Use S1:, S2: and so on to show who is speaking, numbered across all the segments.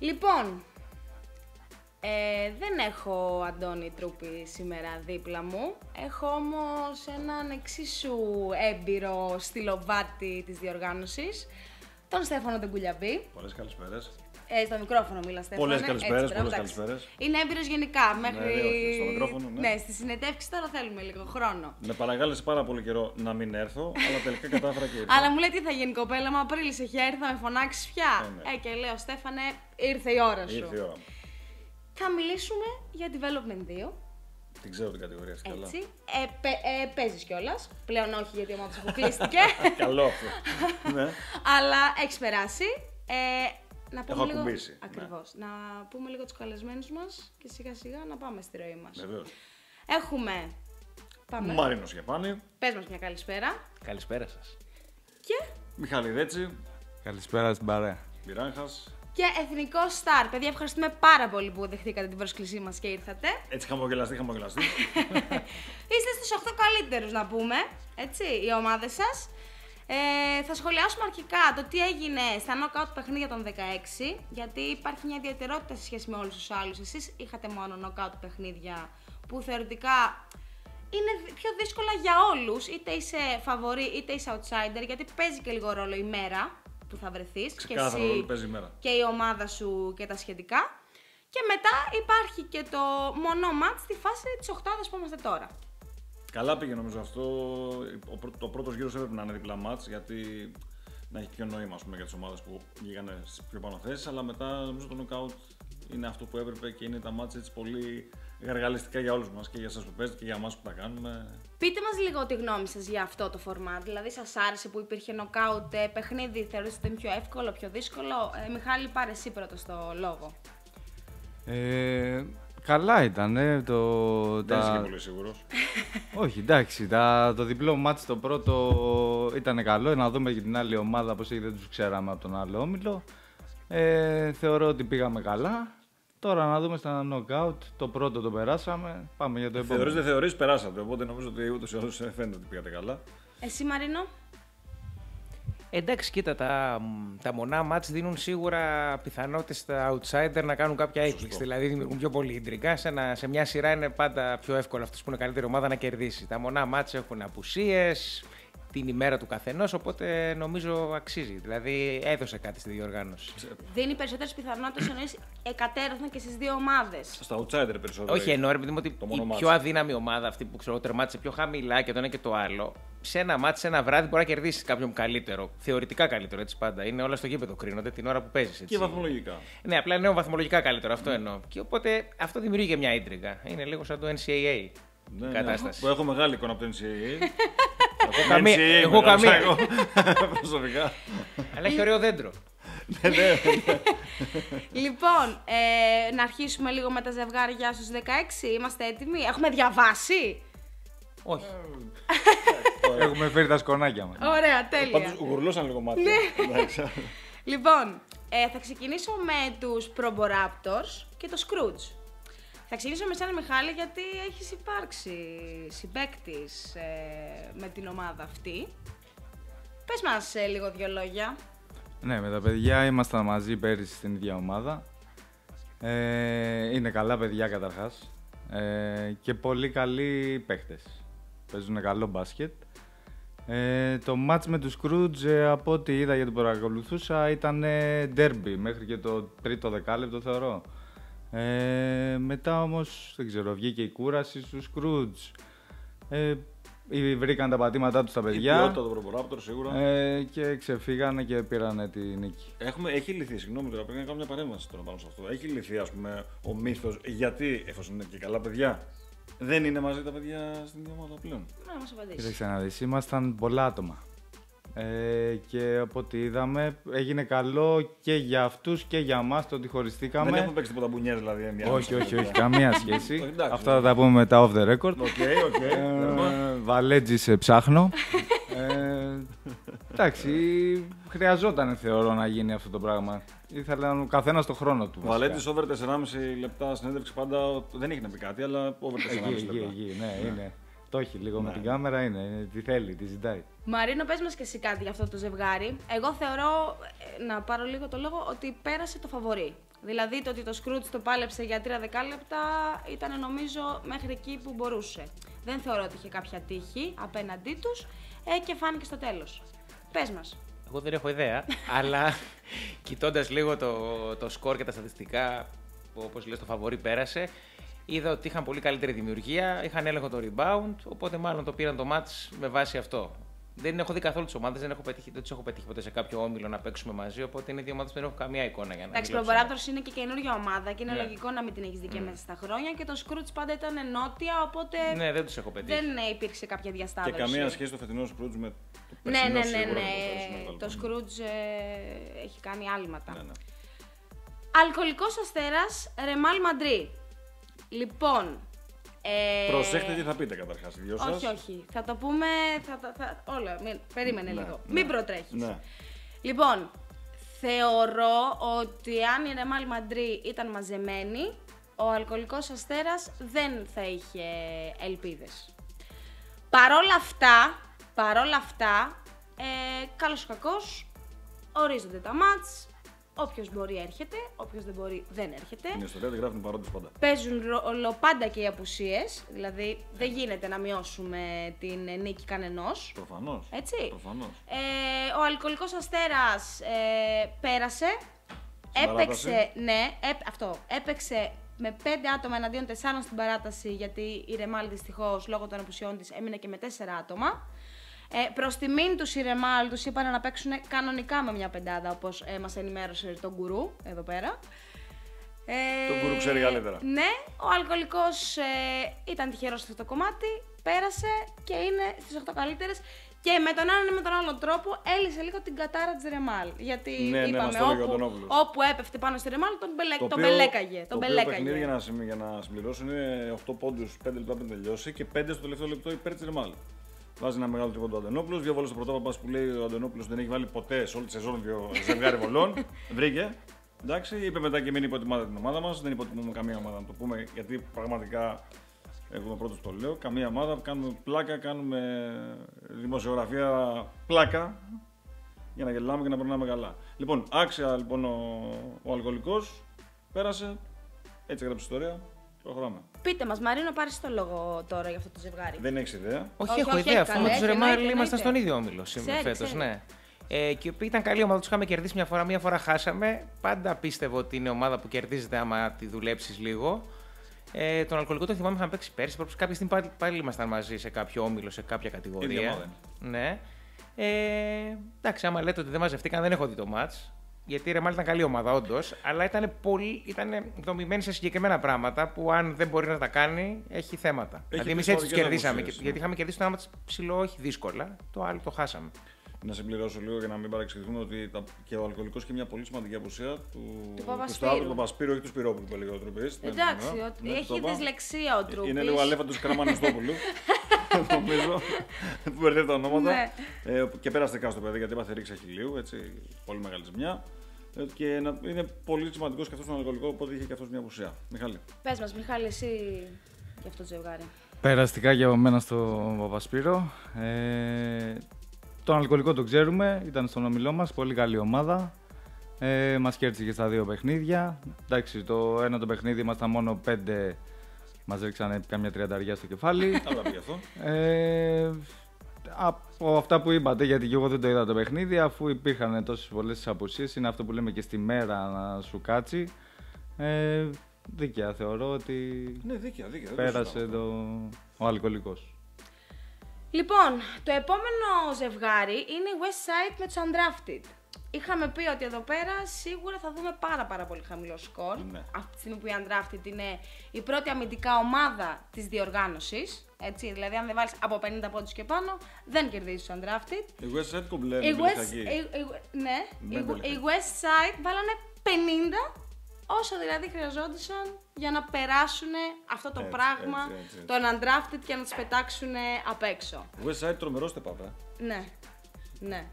S1: Λοιπόν, δεν έχω Αντώνη Τρούπη σήμερα δίπλα μου. Έχω όμως έναν εξίσου έμπειρο στυλοβάτη της διοργάνωσης, τον Στέφανο τον Κουλιαμπή.
S2: Πολλές καλησπέρες.
S1: Στο μικρόφωνο μίλα, Στέφανε.
S2: Πολλές καλησπέρες.
S1: Είναι έμπειρος γενικά. Μέχρι...
S2: Ναι, στο μικρόφωνο, ναι.
S1: Ναι, στη συνεντεύξη τώρα θέλουμε λίγο χρόνο.
S2: Με παρακάλεσε πάρα πολύ καιρό να μην έρθω, αλλά τελικά κατάφερα και ήρθα.
S1: Αλλά μου λέει τι θα γίνει, κοπέλα μου, Απρίλης έχει έρθει, θα με φωνάξεις πια.
S2: Ναι.
S1: Και λέω, Στέφανε, ήρθε η ώρα σου.
S2: Ήρθε η ώρα.
S1: Θα μιλήσουμε για Development 2.
S2: Την ξέρω την κατηγορία αυτή καλά.
S1: Έτσι. Παίζεις κιόλας. Πλέον όχι, γιατί η ομάδα σου αποκλείστηκε.
S2: Καλό αυτό. Ναι.
S1: Αλλά έχεις περάσει. Να πούμε
S2: Έχω
S1: λίγο...
S2: ακουμπήσει.
S1: Ακριβώς. Ναι. Να πούμε λίγο τους καλεσμένους μας και σιγά σιγά να πάμε στη ροή μας.
S2: Βεβαίως.
S1: Έχουμε. Πάμε.
S2: Μάρινος Γιαπάνη.
S1: Πες μας μια καλησπέρα.
S3: Καλησπέρα σας.
S1: Και.
S2: Μιχάλη Δέτσι.
S4: Καλησπέρα στην παρέα.
S2: Μπιράγχας.
S1: Και εθνικό στάρ. Παιδιά, ευχαριστούμε πάρα πολύ που δεχτήκατε την πρόσκλησή μας και ήρθατε.
S2: Έτσι χαμογελαστή.
S1: Είστε στους 8 καλύτερους να πούμε, έτσι, οι ομάδες σας. Θα σχολιάσουμε αρχικά το τι έγινε στα knockout παιχνίδια των 16, γιατί υπάρχει μια ιδιαιτερότητα σε σχέση με όλους τους άλλους. Εσείς είχατε μόνο knockout παιχνίδια που θεωρητικά είναι πιο δύσκολα για όλους, είτε είσαι φαβορί είτε είσαι outsider, γιατί παίζει και λίγο ρόλο η μέρα που θα βρεθείς και εσύ
S2: παίζει η μέρα.
S1: και η ομάδα σου και τα σχετικά. Και μετά υπάρχει και το μονό μάτς στη φάση της οκτάδας που είμαστε τώρα.
S2: Καλά πήγε νομίζω αυτό. Το πρώτος γύρος έπρεπε να είναι διπλά μάτς, γιατί να έχει πιο νόημα για τις ομάδες που βγήκαν στις πιο πάνω θέσεις. Αλλά μετά νομίζω το knockout είναι αυτό που έπρεπε και είναι τα μάτς έτσι πολύ γαργαλιστικά για όλους μας, και για εσάς που παίζετε και για εμάς που τα κάνουμε.
S1: Πείτε μας λίγο τη γνώμη σας για αυτό το format. Δηλαδή, σας άρεσε που υπήρχε knockout παιχνίδι, θεωρείτε ότι είναι πιο εύκολο, πιο δύσκολο? Μιχάλη, πάρε εσύ πρώτα στο λόγο.
S4: Καλά ήταν.
S2: Δεν είσαι και πολύ σίγουρος.
S4: Όχι, εντάξει. Το διπλό μάτς το πρώτο ήταν καλό. Να δούμε και την άλλη ομάδα, πώς δεν τους ξέραμε από τον άλλο όμιλο. Θεωρώ ότι πήγαμε καλά. Τώρα να δούμε στα knockout. Το πρώτο το περάσαμε. Πάμε για το επόμενο.
S2: Θεωρείς δεν θεωρείς, περάσατε. Οπότε νομίζω ότι ούτως ή άλλως φαίνεται ότι πήγατε καλά.
S1: Εσύ, Μαρίνο.
S3: Εντάξει, κοίτα, τα μονά μάτς δίνουν σίγουρα πιθανότητες στα outsider να κάνουν κάποια έκπληξη. Δηλαδή δημιουργούν πιο πολύ ίντρικα. Σε μια σειρά είναι πάντα πιο εύκολο αυτός που είναι καλύτερη ομάδα να κερδίσει. Τα μονά μάτς έχουν απουσίες, την ημέρα του καθενός, οπότε νομίζω αξίζει. Δηλαδή έδωσε κάτι στη διοργάνωση.
S1: Δίνει περισσότερες πιθανότητες εννοείς εκατέρωθεν και στις δύο ομάδες.
S2: Στα outsider περισσότερο.
S3: Όχι, εννοώ επειδή ότι η πιο αδύναμη ομάδα, αυτή που ξέρω τερμάτισε πιο χαμηλά και το ένα και το άλλο, σε ένα μάτι, σε ένα βράδυ μπορεί να κερδίσει κάποιον καλύτερο. Θεωρητικά καλύτερο, έτσι πάντα. Είναι όλα στο γήπεδο, κρίνονται την ώρα που παίζει.
S2: Και βαθμολογικά.
S3: Ναι, απλά είναι βαθμολογικά καλύτερο, αυτό εννοώ. Και οπότε αυτό δημιουργεί και μια ίντριγκα. Είναι λίγο σαν το NCAA.
S2: Ναι,
S3: κατάσταση.
S2: Που έχω μεγάλη εικόνα από το NCAA.
S3: Εγώ καμία.
S2: Προσωπικά.
S3: Αλλά έχει ωραίο δέντρο.
S1: Λοιπόν, να αρχίσουμε λίγο με τα ζευγάρια στους 16. Είμαστε έτοιμοι? Έχουμε διαβάσει?
S3: Όχι.
S4: Έχουμε φέρει τα σκονάκια μας.
S1: Ωραία, τέλεια.
S2: Πάντως γουρλώσαν λίγο μάτια.
S1: Λοιπόν, θα ξεκινήσω με τους Proboraptors και το Scrooge. Θα ξεκινήσω με σένα, Μιχάλη, γιατί έχεις υπάρξει συμπαίκτης με την ομάδα αυτή. Πες μας λίγο δύο λόγια.
S4: Ναι, με τα παιδιά ήμασταν μαζί πέρυσι στην ίδια ομάδα. Είναι καλά παιδιά καταρχάς και πολύ καλοί παίχτες. Παίζουν καλό μπάσκετ. Το μάτς με τους Scrooge, από ό,τι είδα γιατί παρακολουθούσα, ήταν derby μέχρι και το τρίτο δεκάλεπτο θεωρώ. Μετά όμως, δεν ξέρω, βγήκε η κούραση στους Scrooge. Βρήκαν τα πατήματά τους τα παιδιά.
S2: Η ποιότητα του Proboraptor σίγουρα.
S4: Και ξεφύγανε και πήραν τη νίκη.
S2: Έχει λυθεί, συγγνώμη τώρα, πρέπει να κάνω μια παρέμβαση τώρα πάνω σε αυτό. Έχει λυθεί, ας πούμε, ο μύθος, γιατί εφόσον είναι και καλά παιδιά, δεν είναι μαζί τα παιδιά στην ίδια ομάδα πλέον?
S1: Να μας απαντήσεις.
S4: Κοίταξε να δεις, ήμασταν πολλά άτομα. Και από ό,τι είδαμε, έγινε καλό και για αυτούς και για μας το ότι χωριστήκαμε.
S2: Δεν έχουμε παίξει τίποτα μπουνιές δηλαδή.
S4: Όχι, καμία σχέση.
S2: Εντάξει.
S4: Αυτά θα τα πούμε μετά off the record.
S2: Οκ.
S4: Βαλέτζη σε ψάχνω. Εντάξει, χρειαζόταν θεωρώ να γίνει αυτό το πράγμα. Ήθελαν ο καθένας το χρόνο του.
S2: Βαλέτζης over 4,5 λεπτά συνέντευξη πάντα δεν έχει να πει κάτι, αλλά over 4,5 λεπτά.
S4: Ναι, είναι. Φτώχει λίγο με την κάμερα είναι. Τι θέλει, τι ζητάει.
S1: Μαρίνο, πες μας και εσύ κάτι για αυτό το ζευγάρι. Εγώ θεωρώ, να πάρω λίγο το λόγο, ότι πέρασε το φαβορί. Δηλαδή το ότι το Σκρούτς το πάλεψε για 3 δεκάλεπτα ήταν νομίζω μέχρι εκεί που μπορούσε. Δεν θεωρώ ότι είχε κάποια τύχη απέναντί τους και φάνηκε στο τέλος. Πες μας.
S3: Εγώ δεν έχω ιδέα, αλλά κοιτώντας λίγο το σκορ και τα στατιστικά, όπως λες το φαβορί πέρασε, είδα ότι είχαν πολύ καλύτερη δημιουργία, είχαν έλεγχο το rebound, οπότε μάλλον το πήραν το match με βάση αυτό. Δεν έχω δει καθόλου τις ομάδες, δεν τις έχω πετύχει ποτέ σε κάποιο όμιλο να παίξουμε μαζί, οπότε είναι δύο ομάδες που δεν έχω καμία εικόνα για να
S1: Εντάξει, το Raptors είναι και καινούργια ομάδα και είναι λογικό να μην την έχεις δει και μέσα στα χρόνια και το Σκρούτς πάντα ήταν νότια, οπότε
S3: ναι, δεν τους έχω πετύχει.
S1: Δεν υπήρξε κάποια διασταύρωση.
S2: Και καμία σχέση το φετινό Σκρούτς με το
S1: Ναι.
S2: περσινό.
S1: Το Σκρούτς έχει κάνει άλματα.
S2: Ναι.
S1: Αλκοολικός Αστέρας, Ρεμάλ Μαντρί. Λοιπόν.
S2: Προσέχτε τι θα πείτε καταρχάς, οι δυο σας.
S1: Όχι. Θα το πούμε. Όλα. Περίμενε λίγο. Μην προτρέχεις.
S2: Ναι.
S1: Λοιπόν, θεωρώ ότι αν η Ρεμάλ Μαντρί ήταν μαζεμένη, ο Αλκοολικός Αστέρας δεν θα είχε ελπίδες. Παρόλα αυτά, καλός ή κακός, ορίζονται τα μάτς. Όποιος μπορεί έρχεται, όποιος δεν μπορεί δεν έρχεται.
S2: Είναι ιστορία, δεν γράφουν παρόντες πάντα.
S1: Παίζουν ρόλο πάντα και οι απουσίες, δηλαδή δεν γίνεται να μειώσουμε την νίκη κανενός.
S2: Προφανώς.
S1: Έτσι.
S2: Προφανώς.
S1: Ο Αλκοολικός Αστέρας πέρασε, έπαιξε με 5 άτομα εναντίον 4 στην παράταση, γιατί η Ρεμάλ δυστυχώς λόγω των απουσιών της έμεινε και με 4 άτομα. Προς τιμήν τους η Ρεμάλ τους είπαν να παίξουν κανονικά με μια πεντάδα, όπως μας ενημέρωσε τον Γκουρού εδώ πέρα.
S2: Τον Γκουρού ξέρει καλύτερα.
S1: Ναι, ο Αλκοολικός ήταν τυχερός σε αυτό το κομμάτι, πέρασε και είναι στις 8 καλύτερες. Και με τον έναν ή με τον άλλο τρόπο έλυσε λίγο την κατάρα της Ρεμάλ. Γιατί είπαμε όπου έπεφτε πάνω στη Ρεμάλ τον μπελέκαγε.
S2: Το παιχνίδι για να συμπληρώσουν είναι 8 πόντους, 5 λεπτά πριν τελειώσει και 5 στο τελευταίο λεπτό υπέρ της Ρεμάλ. Βάζει ένα μεγάλο τρίποντο ο Αντωνόπουλος, 2 βόλες στο πρωτόβαπας που λέει ο Αντωνόπουλος δεν έχει βάλει ποτέ σε όλη τη σεζόν 2 ζευγάρι βολών. Βρήκε. Εντάξει, είπε μετά και μην υποτιμάτε την ομάδα μας. Δεν υποτιμούμε καμία ομάδα να το πούμε, γιατί πραγματικά εγώ πρώτος το λέω. Καμία ομάδα, κάνουμε πλάκα, κάνουμε δημοσιογραφία πλάκα για να γελάμε και να περνάμε καλά. Λοιπόν, άξια λοιπόν ο Αλκοολικός, πέρασε, έτσι έγραψε ιστορία. Προχωράμε.
S1: Πείτε μας, Μαρίνο, πάρεις το λόγο τώρα για αυτό το ζευγάρι.
S2: Δεν έχεις ιδέα.
S3: Όχι, έχω ιδέα. Αφού με τους Ρεμάλ ήμασταν στον ίδιο όμιλο φέτος. Ναι. Και ήταν καλή ομάδα, τους είχαμε κερδίσει μία φορά χάσαμε. Πάντα πίστευω ότι είναι ομάδα που κερδίζεται άμα τη δουλέψεις λίγο. Τον Αλκοολικό το θυμάμαι, είχαμε παίξει πέρσι. Κάποια στιγμή πάλι ήμασταν μαζί σε κάποιο όμιλο, σε κάποια κατηγορία. Ναι. Εντάξει, άμα λέτε ότι δεν μαζευτήκαν, δεν έχω δει το μάτς. Γιατί η Ρεμάλ ήταν καλή ομάδα, όντως, αλλά ήταν δομημένη σε συγκεκριμένα πράγματα που αν δεν μπορεί να τα κάνει, έχει θέματα. Δηλαδή, εμείς έτσι τους κερδίσαμε. Γιατί είχαμε κερδίσει το ένα μάτς ψηλό, όχι δύσκολα, το άλλο το χάσαμε.
S2: Να συμπληρώσω λίγο για να μην παρεξηγηθούμε ότι και ο Αλκοολικός είχε μια πολύ σημαντική απουσία του Παπασπύρου, όχι του Σπυρόπουλου που έλεγε ο Τρουπής.
S1: Εντάξει, έχει δυσλεξία ο Τρουπής.
S2: Είναι λίγο αλέφαντος Καραμανιστόπουλου. Νομίζω που μπερδεύει τα ονόματα. Και πέρασε στο παιδί γιατί έπαθε ρήξη χιλίου, έτσι, πολύ μεγάλη ζημιά. Και είναι πολύ σημαντικός και αυτός τον Αλκοολικό, οπότε είχε και αυτός μια απουσία. Μιχάλη.
S1: Πες μας, Μιχάλη, εσύ για αυτό το ζευγάρι.
S4: Περαστικά για μένα στο Παπασπύρο. Τον Αλκοολικό το ξέρουμε, ήταν στον ομιλό μας, πολύ καλή ομάδα. Μας κέρδισε και στα 2 παιχνίδια. Εντάξει, το ένα το παιχνίδι ήμασταν μόνο 5, μας ρίξανε κάμια 30 στο κεφάλι.
S2: Άρα πήγε αυτό.
S4: Από αυτά που είπατε, γιατί και εγώ δεν το είδα το παιχνίδι, αφού υπήρχαν τόσες πολλές απουσίες, είναι αυτό που λέμε και στη μέρα να σου κάτσει. Δίκαια θεωρώ ότι
S2: ναι, δίκαια,
S4: πέρασε ο Αλκοολικός.
S1: Λοιπόν, το επόμενο ζευγάρι είναι η West Side με τους Undrafted. Είχαμε πει ότι εδώ πέρα σίγουρα θα δούμε πάρα πολύ χαμηλό σκορ.
S2: Ναι.
S1: Αυτή τη στιγμή που η Undrafted είναι η πρώτη αμυντικά ομάδα της διοργάνωσης. Έτσι, δηλαδή αν δεν βάλεις από 50 πόντους και πάνω, δεν κερδίζεις τους Undrafted.
S2: Η West Side κομπλένει.
S1: Η West Side βάλανε 50, όσο δηλαδή χρειαζόντουσαν για να περάσουν αυτό το πράγμα, τον Undrafted και να τους πετάξουν απ' έξω.
S2: West Side τρομερό step up,
S1: Ναι.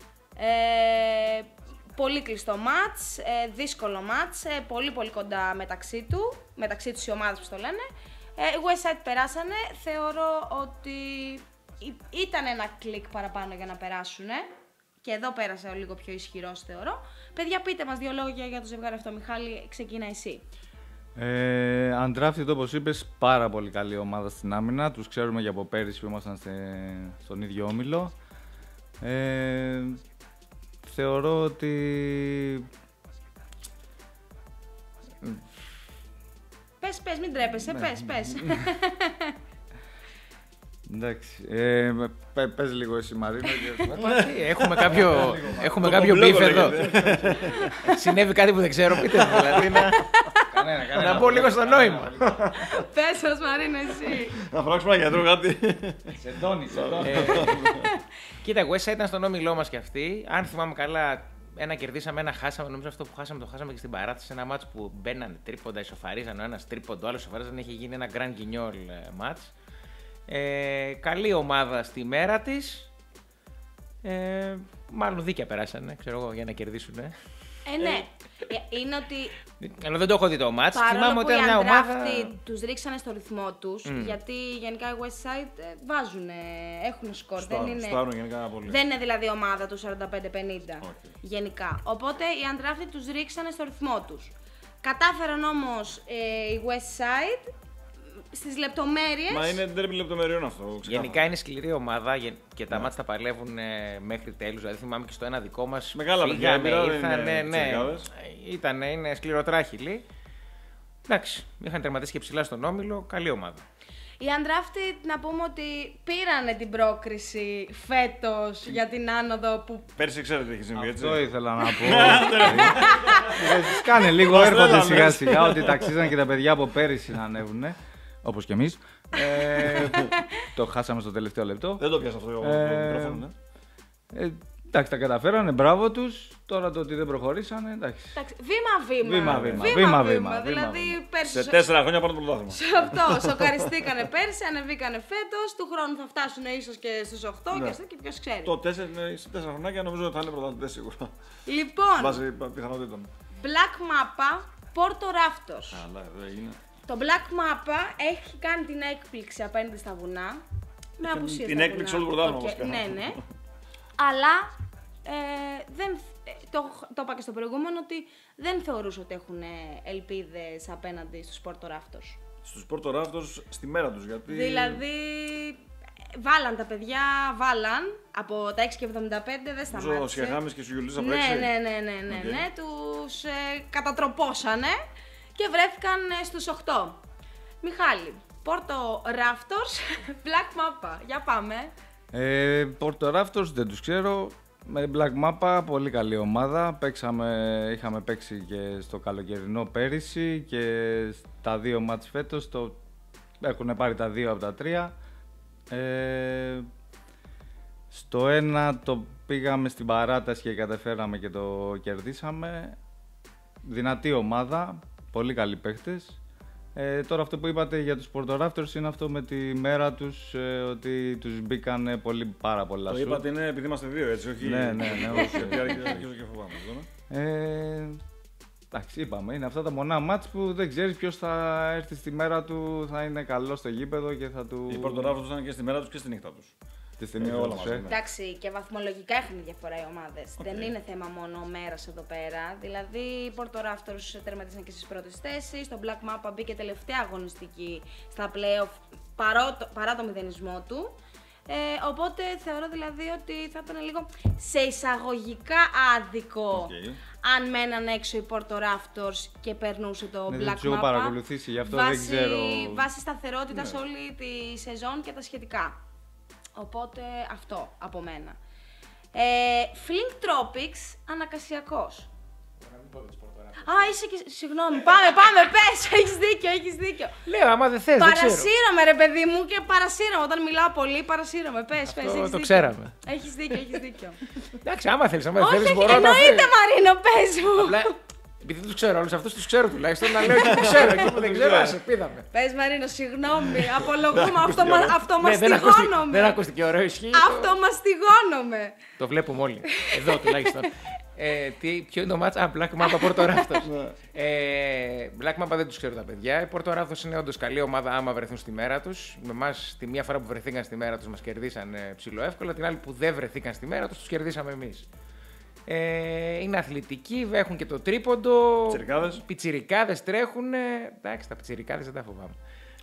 S1: Πολύ κλειστό μάτς, δύσκολο μάτς, πολύ κοντά μεταξύ τους οι ομάδες που το λένε. West Side περάσανε. Θεωρώ ότι ήταν ένα κλικ παραπάνω για να περάσουν. Και εδώ πέρασε ο λίγο πιο ισχυρός, θεωρώ. Παιδιά, πείτε μας 2 λόγια για το ζευγάρι αυτό. Μιχάλη, ξεκίνα εσύ.
S4: Undrafted, όπως είπες, πάρα πολύ καλή ομάδα στην άμυνα. Τους ξέρουμε για από πέρυσι που ήμασταν στον ίδιο όμιλο. Θεωρώ ότι...
S1: Πες, μην τρέπεσαι, πες.
S4: Εντάξει, πες λίγο εσύ Μαρίνο.
S3: Έχουμε κάποιο beef εδώ. Συνέβη κάτι που δεν ξέρω, πείτε μου, δηλαδή να πω λίγο στο νόημα.
S1: Πες μας Μαρίνο εσύ.
S2: Να φράξουμε ένα γιατρό κάτι.
S4: Σεντώνει.
S3: Κοίτα, West Side ήταν στον όμιλό μας κι αυτοί. Αν θυμάμαι καλά, ένα κερδίσαμε, ένα χάσαμε. Νομίζω αυτό που χάσαμε το χάσαμε και στην παράταση. Ένα μάτς που μπαίνανε τρίποντα, ισοφαρίζαν ο ένας τρίποντο, ο άλλος ισοφαρίζαν. Είχε γίνει ένα Grand Guignol μάτς. Καλή ομάδα στη μέρα της. Μάλλον δίκαια περάσανε, ξέρω εγώ, για να κερδίσουν.
S1: Ναι. Είναι ότι
S3: Αλλά δεν το έχω δει το μάτς.
S1: παρόλο που οι
S3: μια ομάδα...
S1: τους ρίξανε στο ρυθμό τους, γιατί γενικά οι West Side έχουν σκορ.
S2: Στάρουν γενικά πολύ.
S1: Δεν είναι δηλαδή ομάδα του 45-50 γενικά. Οπότε οι Undrafted τους ρίξανε στο ρυθμό τους. Κατάφεραν όμως οι West Side στις λεπτομέρειες.
S2: Μα είναι ντέρμπι λεπτομεριών αυτό. Ξεκάθαρα.
S3: Γενικά είναι σκληρή ομάδα και τα μάτς τα παλεύουν μέχρι τέλους. Δηλαδή θυμάμαι και στο ένα δικό μας.
S2: Μεγάλα παιδιά,
S3: είναι σκληροτράχυλοι. Εντάξει, είχαν τερματίσει και ψηλά στον όμιλο. Καλή ομάδα.
S1: Οι Undrafted, να πούμε ότι πήρανε την πρόκριση φέτος για την άνοδο που...
S2: Πέρσι ξέρετε τι έχει συμβεί, έτσι.
S4: Αυτό ήθελα να πω. Κάνε λίγο, έρχονται σιγά σιγά ότι ταξίζαν και τα παιδιά από πέρυσι να ανέβουνε. Όπως και εμείς. Το χάσαμε στο τελευταίο λεπτό.
S2: Δεν το πιάσα αυτό το μικρόφωνο, ναι.
S4: Εντάξει, τα καταφέρανε, μπράβο τους. Τώρα το ότι δεν προχωρήσανε, εντάξει.
S1: Βήμα-βήμα. Δηλαδή πέρσι.
S2: Σε 4 χρόνια πάνω το πρωτάθλημα.
S1: Αυτό, σοκαριστήκανε πέρσι, ανεβήκανε φέτος. Του χρόνου θα φτάσουν ίσως και στους 8 και ποιος ξέρει.
S2: Το 4 σε 4 χρονάκια νομίζω ότι θα είναι πρωταθλητές σίγουρα.
S1: Λοιπόν,
S2: βάσει πιθανότητων.
S1: Black Mappa, Porto Raptors.
S2: Καλά, δεν είναι.
S1: Το Black Mappa έχει κάνει την έκπληξη απέναντι στα βουνά. Με απουσία.
S2: Την έκπληξη όλου του πρωτάθλημα βασικά.
S1: Ναι. Αλλά το είπα και στο προηγούμενο ότι δεν θεωρούσα ότι έχουν ελπίδες απέναντι στους Porto Raptors.
S2: Στους Porto Raptors στη μέρα τους, γιατί...
S1: Δηλαδή, βάλαν τα παιδιά, από τα 6,75 δεν σταμάτησε.
S2: Ο Σιαχάμις και ο Σιουλής από 6.
S1: Ναι, τους κατατροπώσανε και βρέθηκαν στους 8. Μιχάλη, Porto Raptors, Black Mappa, για πάμε.
S4: Porto Raptors δεν τους ξέρω. Με Black Mappa, πολύ καλή ομάδα. Είχαμε παίξει και στο καλοκαιρινό πέρυσι και στα 2 μάτς φέτος έχουν πάρει τα 2 από τα 3. Στο 1 το πήγαμε στην παράταση και καταφέραμε και το κερδίσαμε. Δυνατή ομάδα, πολύ καλοί παίχτες. Τώρα αυτό που είπατε για τους Porto Raptors είναι αυτό με τη μέρα τους, ότι τους μπήκαν πάρα πολλά σουτ.
S2: Το είπατε είναι επειδή είμαστε 2, έτσι, όχι...
S4: Ναι, όχι.
S2: Αρχίζω και φοβάμαι.
S4: Εντάξει, είπαμε, είναι αυτά τα μονά μάτς που δεν ξέρεις ποιος θα έρθει στη μέρα του, θα είναι καλό στο γήπεδο και θα του...
S2: Οι Porto Raptors ήταν και στη μέρα τους και στη νύχτα τους.
S4: Όλα
S2: μαζί.
S1: Εντάξει, και βαθμολογικά έχουν διαφορά οι ομάδες. Δεν είναι θέμα μόνο μέρας εδώ πέρα. Δηλαδή, οι Porto Raptors τερματίσαν και στις πρώτες θέσεις. Το Black Mappa μπήκε τελευταία αγωνιστική στα play-off παρά το μηδενισμό του. Οπότε θεωρώ δηλαδή ότι θα ήταν λίγο σε εισαγωγικά άδικο αν μέναν έξω οι Porto Raptors και περνούσε το Black Mappa.
S4: Δεν τους έχω παρακολουθήσει, γι' αυτό δεν ξέρω.
S1: Βάσει σταθερότητας όλη τη σεζόν και τα σχετικά. Οπότε αυτό από μένα. Flink Tropics, ανακασιακός. Είσαι και... Συγγνώμη, πάμε, πες, έχεις δίκιο.
S3: Λέω, άμα δεν θες,
S1: παρασύρωμαι ρε παιδί μου και παρασύρωμαι, όταν μιλάω πολύ παρασύρωμαι, πες, έχεις
S3: το ξέραμε.
S1: Έχεις δίκιο.
S3: Εντάξει, άμα θέλεις, μπορώ
S1: να... Εννοείται Μαρίνο, πες μου.
S3: Επειδή τους ξέρω όλους αυτούς, τους ξέρω τουλάχιστον, να λέω και που ξέρω, εκεί που δεν ξέρω, ας επίδαμε.
S1: Πες Μαρίνο, συγγνώμη, απολογούμε, αυτομαστιγώνομαι.
S3: Δεν ακούστηκε ωραίο, ισχύει.
S1: Αυτομαστιγώνομαι.
S3: Το βλέπουμε όλοι, εδώ τουλάχιστον. Ποιο είναι το μάτς? Black Mamba Πόρτο Ράφτος. Black Mamba δεν τους ξέρω τα παιδιά. Η Πόρτο Ράφτος είναι όντως καλή ομάδα άμα βρεθούν στη μέρα τους. Με εμάς τη μία φορά που βρεθήκαν στη μέρα τους μας κερδίσαν ψιλοεύκολα. Την άλλη που δεν βρεθήκαν στη μέρα τους κερδίσαμε εμείς. Είναι αθλητικοί, έχουν και το τρίποντο. Πιτσιρικάδες τρέχουν. Εντάξει, τα πιτσιρικάδες δεν τα φοβάμαι.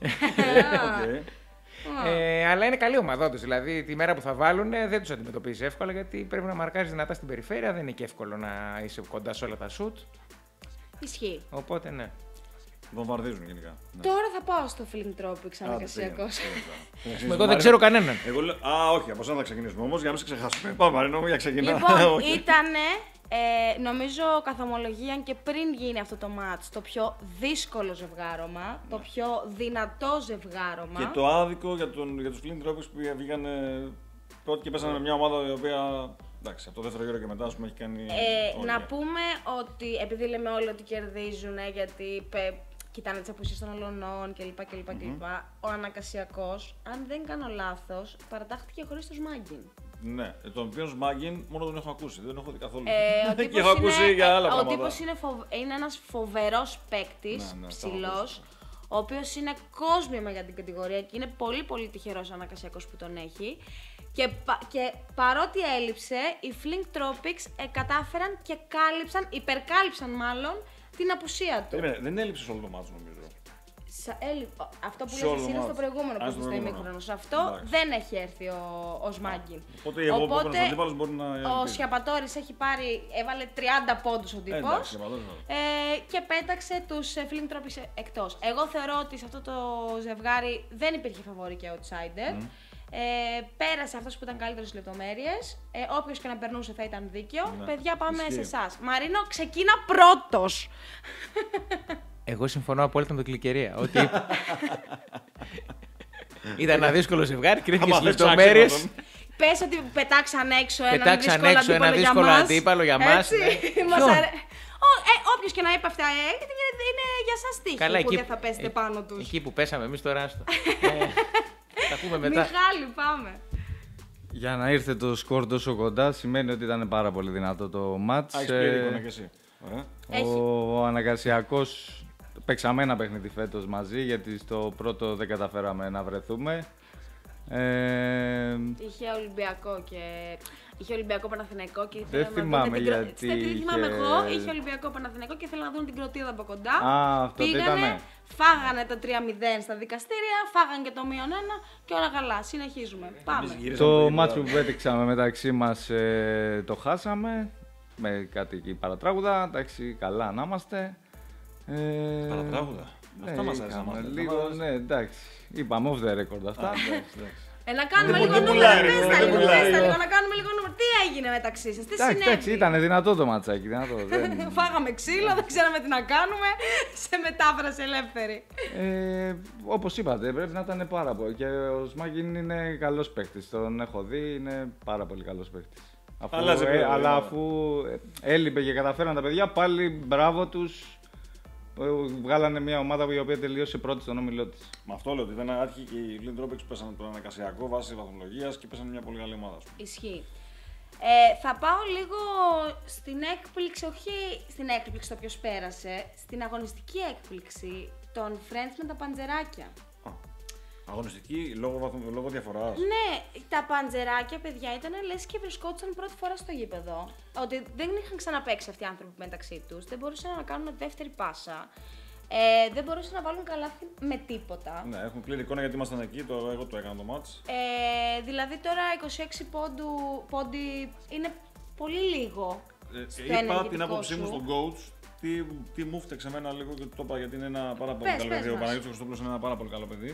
S3: Αλλά είναι καλή ομάδα όντως. Δηλαδή τη μέρα που θα βάλουν δεν τους αντιμετωπίζεις εύκολα γιατί πρέπει να μαρκάρεις δυνατά στην περιφέρεια. Δεν είναι και εύκολο να είσαι κοντά σε όλα τα σουτ.
S1: Ισχύει.
S3: Οπότε ναι.
S2: Βομβαρδίζουν γενικά.
S1: Τώρα θα πάω στο Feeling Tropics αναγκασιακώς.
S3: Εγώ δεν ξέρω κανέναν.
S2: Όχι, από εσένα θα ξεκινήσουμε όμως για να μην σε ξεχάσουμε. Πάμε, Μαρίνο, για ξεκινάμε.
S1: Λοιπόν, ήτανε, νομίζω καθ' ομολογία και πριν γίνει αυτό το match, το πιο δύσκολο ζευγάρωμα, το πιο δυνατό ζευγάρωμα.
S2: Και το άδικο για τους Feeling Tropics που βγήκαν πρώτοι και πέσανε με μια ομάδα η οποία. Εντάξει, από το δεύτερο γύρο και μετά, ας πούμε, έχει κάνει.
S1: Να πούμε ότι επειδή λέμε όλοι ότι κερδίζουν, γιατί κοιτάνε τις απουσίες των ολονών κλπ. Ο αναγκασιακός, αν δεν κάνω λάθος, παρατάχθηκε χωρίς το Σμάγκιν.
S2: Ναι, τον οποίο Σμάγκιν μόνο τον έχω ακούσει, δεν έχω δει καθόλου.
S1: Και
S2: έχω ακούσει για άλλα πράγματα.
S1: Ο τύπος είναι ένας φοβερός παίκτης, ψηλός, ο οποίος είναι κόσμημα για την κατηγορία και είναι πολύ πολύ τυχερός ο αναγκασιακός που τον έχει. Και παρότι έλειψε, οι Feeling Tropics κατάφεραν και υπερκάλυψαν μάλλον την απουσία του.
S2: Δεν έλειψε σε όλο το μάτσο νομίζω.
S1: Αυτό που λες εσύ είναι στο προηγούμενο που στο ημίχρονο. Σε αυτό δεν έχει έρθει ο Σμάγκιν.
S2: Οπότε μπορεί να.
S1: Ο Σιαπατόρης έβαλε 30 πόντους ο τύπος και πέταξε τους Feeling Tropics εκτός. Εγώ θεωρώ ότι σε αυτό το ζευγάρι δεν υπήρχε φαβόρι και outsider. Πέρασε αυτός που ήταν καλύτερος λεπτομέρειες. Όποιος και να περνούσε θα ήταν δίκαιο. Παιδιά, πάμε σε εσάς. Μαρίνο, ξεκίνα πρώτος.
S3: Εγώ συμφωνώ απόλυτα με την Κλικερία. Ότι ήταν ένα δύσκολο ζευγάρι, κρίθηκε στις λεπτομέρειες.
S1: Πες ότι πετάξαν έξω ένα δύσκολο αντίπαλο για μας. Όποιος και να είπε αυτά, είναι για σας τύχη που δεν θα πέσετε πάνω τους.
S3: Εκεί που πέσαμε εμείς τώρα, άστο. Θα πούμε μετά.
S1: Μιχάλη, πάμε.
S4: Για να ήρθε το σκορ τόσο κοντά σημαίνει ότι ήταν πάρα πολύ δυνατό το μάτς.
S2: Έχεις πλήρη εικόνα κι εσύ.
S4: Ο αναγκασιακός παίξαμε ένα παιχνίδι φέτος μαζί γιατί στο πρώτο δεν καταφέραμε να βρεθούμε.
S1: Είχε Ολυμπιακό και... Είχε Ολυμπιακό Παναθηναϊκό και
S4: δεν θυμάμαι γιατί.
S1: Δεν θυμάμαι εγώ. Είχε Ολυμπιακό Παναθηναϊκό και ήθελα να δουν την Κροτίδα από κοντά.
S4: Αυτό
S1: πήγανε, φάγανε το 3-0 στα δικαστήρια, φάγανε και το -1 και όλα καλά. Συνεχίζουμε. Πάμε.
S4: Το μάτσο που πέτυξαμε μεταξύ μας το χάσαμε με κάτι παρατράγουδα. Εντάξει, καλά να είμαστε.
S2: Παρατράγουδα. Αυτά μας άρεσαν.
S4: Λίγο, ναι, εντάξει. Είπαμε off the record αυτά.
S1: Να κάνουμε λίγο νούμερα, να κάνουμε λίγο νούμερα. Τι έγινε μεταξύ σας, τι συνέβη?
S4: Εντάξει, ήταν δυνατό το ματσάκι, δυνατό.
S1: Φάγαμε ξύλο, δεν ξέραμε τι να κάνουμε, σε μετάφραση ελεύθερη.
S4: Όπως είπατε, πρέπει να ήταν πάρα πολύ. Και ο Σμάγκιν είναι καλός παίκτης, τον έχω δει, είναι πάρα πολύ καλός παίκτης. Αλλά αφού έλειπε και καταφέραν τα παιδιά, πάλι μπράβο τους. Βγάλανε μια ομάδα η οποία τελείωσε πρώτη στον όμιλό της.
S2: Με αυτό λέω ότι δεν άρχιε και οι Feeling Tropics που πέσανε τον αναγκασιακό βάσει βαθμολογίας και πέσανε μια πολύ καλή ομάδα.
S1: Ισχύει. Θα πάω λίγο στην έκπληξη, όχι στην έκπληξη το ποιος πέρασε, στην αγωνιστική έκπληξη των Friends με τα παντζεράκια.
S2: Αγωνιστική λόγω διαφοράς.
S1: Ναι, τα παντζεράκια, παιδιά, ήταν λες και βρισκόντουσαν πρώτη φορά στο γήπεδο. Ότι δεν είχαν ξαναπαίξει αυτοί οι άνθρωποι μεταξύ τους, δεν μπορούσαν να κάνουν δεύτερη πάσα. Δεν μπορούσαν να βάλουν καλάθι με τίποτα.
S2: Ναι, έχουν πλήρη εικόνα γιατί ήμασταν εκεί, εγώ το έκανα το μάτς.
S1: Δηλαδή τώρα 26 πόντι είναι πολύ λίγο.
S2: Είπα την άποψή μου στον coach, τι μου φταίξε εμένα λίγο και το είπα γιατί είναι ένα πάρα πολύ καλό παιδί. Ο Παναγιώτης Χριστόπουλος είναι ένα πάρα πολύ καλό παιδί.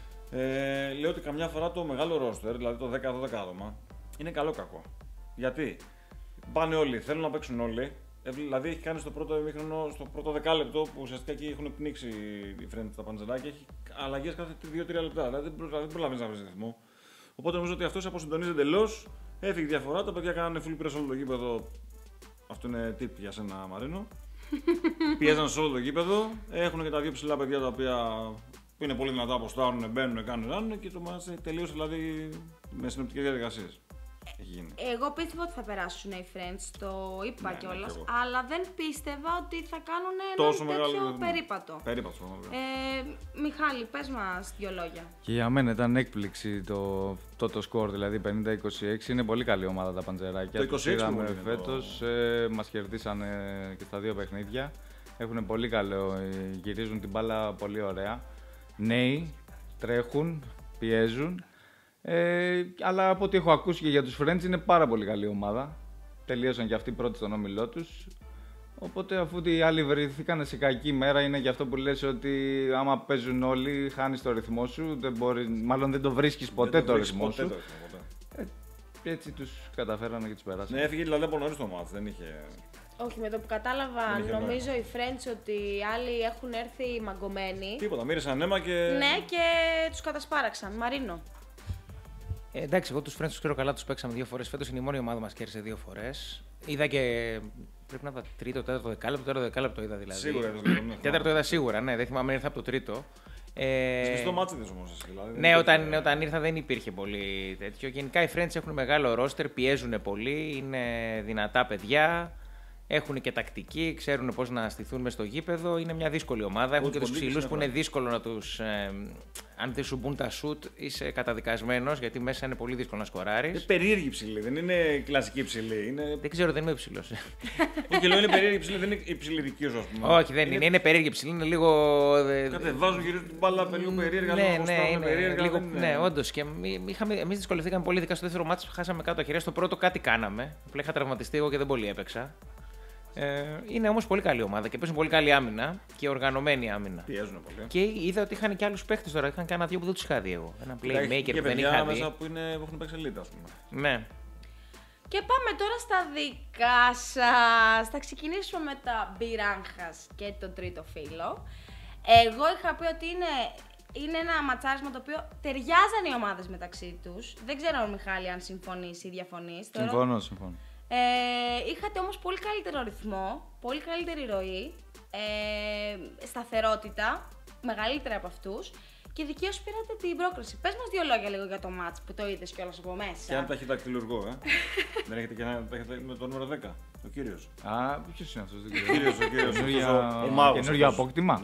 S2: Λέω ότι καμιά φορά το μεγάλο ρόστερ, δηλαδή το 10-12 άτομα, είναι καλό κακό. Γιατί πάνε όλοι, θέλουν να παίξουν όλοι. Δηλαδή έχει κάνει στο πρώτο ημίχρονο, στο πρώτο δεκάλεπτο που ουσιαστικά εκεί έχουν πνίξει οι Friends τα παντζεράκια, έχει αλλαγές κάθε 2-3 λεπτά. Δηλαδή δεν προλαβαίνεις να βρεις ρυθμό. Οπότε νομίζω ότι αυτός αποσυντονίζει εντελώς, έφυγε διαφορά. Τα παιδιά κάνανε full press όλο το γήπεδο. Αυτό είναι tip για σένα, Μαρίνο. Πιέζαν σε όλο το γήπεδο. Έχουν και τα δύο ψηλά παιδιά τα οποία που είναι πολύ δυνατά, αποστάρουν, μπαίνουν, κάνουν και το μάτς τελείωσε δηλαδή με συνοπτικές διαδικασίες. Έχει γίνει.
S1: Εγώ πίστευα ότι θα περάσουν οι Friends, το είπα
S2: Ναι,
S1: κιόλας,
S2: κι εγώ.
S1: αλλά δεν πίστευα ότι θα κάνουν
S2: Τόσο
S1: ένα
S2: μεγάλο
S1: τέτοιο
S2: ρυθμό.
S1: περίπατο.
S2: Περίπατο.
S1: Μιχάλη, πες μας 2 λόγια.
S4: Και για μένα ήταν έκπληξη το σκορ, δηλαδή 50-26. Είναι πολύ καλή ομάδα τα Παντζεράκια.
S2: Το
S4: Τους
S2: 26
S4: είδαμε
S2: μου είναι
S4: φέτος, μας κερδίσανε και στα 2 παιχνίδια. Έχουν πολύ καλό, γυρίζουν την μπάλα πολύ ωραία. Νέοι, τρέχουν, πιέζουν. Αλλά από ό,τι έχω ακούσει και για τους Friends είναι πάρα πολύ καλή ομάδα. Τελείωσαν και αυτοί πρώτοι στον όμιλό τους. Οπότε αφού οι άλλοι βρεθήκαν σε κακή μέρα, είναι και αυτό που λες ότι άμα παίζουν όλοι χάνεις το ρυθμό σου, μάλλον δεν το βρίσκεις ποτέ το ρυθμό σου. Και έτσι τους καταφέρανε και τους περάσανε.
S2: Ναι, έφυγε δηλαδή από νωρίς το μάτς, δεν είχε...
S1: Όχι, με το που κατάλαβα,
S2: Δεν είχε
S1: νομίζω οι Friends ότι οι άλλοι έχουν έρθει μαγκωμένοι.
S2: Τίποτα, μύρισαν αίμα και...
S1: Ναι, και τους κατασπάραξαν. Μαρίνο.
S3: Εντάξει, εγώ τους Friends τους ξέρω καλά, τους παίξαμε 2 φορές. Φέτος είναι η μόνη ομάδα μας κέρδισε 2 φορές. Είδα και. Πρέπει να είδα τρίτο, τέταρτο δεκάλεπτο, τέταρτο δεκάλεπτο είδα δηλαδή.
S2: Σίγουρα είδες λίγο, ναι.
S3: Τέταρτο είδα σίγουρα, ναι, δεν θυμάμαι, ήρθα από το τρίτο.
S2: Στο μάτς είδες όμως εσύ, δηλαδή.
S3: Ναι, όταν ήρθα δεν υπήρχε πολύ τέτοιο. Γενικά οι Friends έχουν μεγάλο ρόστερ, πιέζουν πολύ, είναι δυνατά παιδιά. Έχουν και τακτική, ξέρουν πώς να στηθούν μες στο γήπεδο. Είναι μια δύσκολη ομάδα. Έχουν και τους ψηλούς που είναι δύσκολο να τους. Αν δεν σου μπουν τα σουτ, είσαι καταδικασμένος γιατί μέσα είναι πολύ δύσκολο να σκοράρεις.
S2: Είναι περίεργη ψηλή, δεν είναι κλασική ψηλή. Είναι...
S3: Δεν ξέρω, δεν είμαι υψηλός.
S2: Όχι, λέω είναι περίεργη ψηλή, δεν είναι υψηλή δική σου, ας πούμε.
S3: Όχι, δεν είναι. Είναι περίεργη ψηλή, είναι λίγο.
S2: Κατεβάζουν γύρω την μπάλα λίγο περίεργα.
S3: Ναι,
S2: είναι περίεργα.
S3: λίγο, ναι, όντως. Και εμείς δυσκολευτήκαμε πολύ, ειδικά στο δεύτερο μάτσο. Χάσαμε κάτω χειρές. Στο πρώτο κάτι κάναμε. Απλά είχα τραυματιστεί εγώ και δεν πολύ έπαιξα. Είναι όμως πολύ καλή ομάδα και παίζουν πολύ καλή άμυνα και οργανωμένη άμυνα.
S2: Πιέζουν πολύ.
S3: Και είδα ότι είχαν και άλλους παίχτες τώρα. Είχαν κανένα 2 που δεν τους είχα δει εγώ. Ένα playmaker που δεν είχα δει.
S2: Μέσα που έχουν παίξει elite, ας πούμε.
S3: Ναι.
S1: Και πάμε τώρα στα δικά σας. Θα ξεκινήσουμε με τα Μπιράγχας και τον τρίτο φίλο. Εγώ είχα πει ότι είναι ένα ματσάρισμα το οποίο ταιριάζαν οι ομάδες μεταξύ τους. Δεν ξέρω, Μιχάλη, αν συμφωνείς ή διαφωνείς.
S4: Συμφωνώ.
S1: Είχατε όμως πολύ καλύτερο ρυθμό, πολύ καλύτερη ροή, σταθερότητα, μεγαλύτερα από αυτούς και δικαίως πήρατε την πρόκριση. Πες μας 2 λόγια λίγο για το μάτς που το είδες κιόλας από μέσα.
S2: Και αν τα έχει δακτυλουργό, δεν έχετε και ένα με το νούμερο 10, ο κύριος.
S4: Α, ποιος είναι αυτός, δεν
S2: Ο κύριος,
S4: καινούργιο απόκτημα.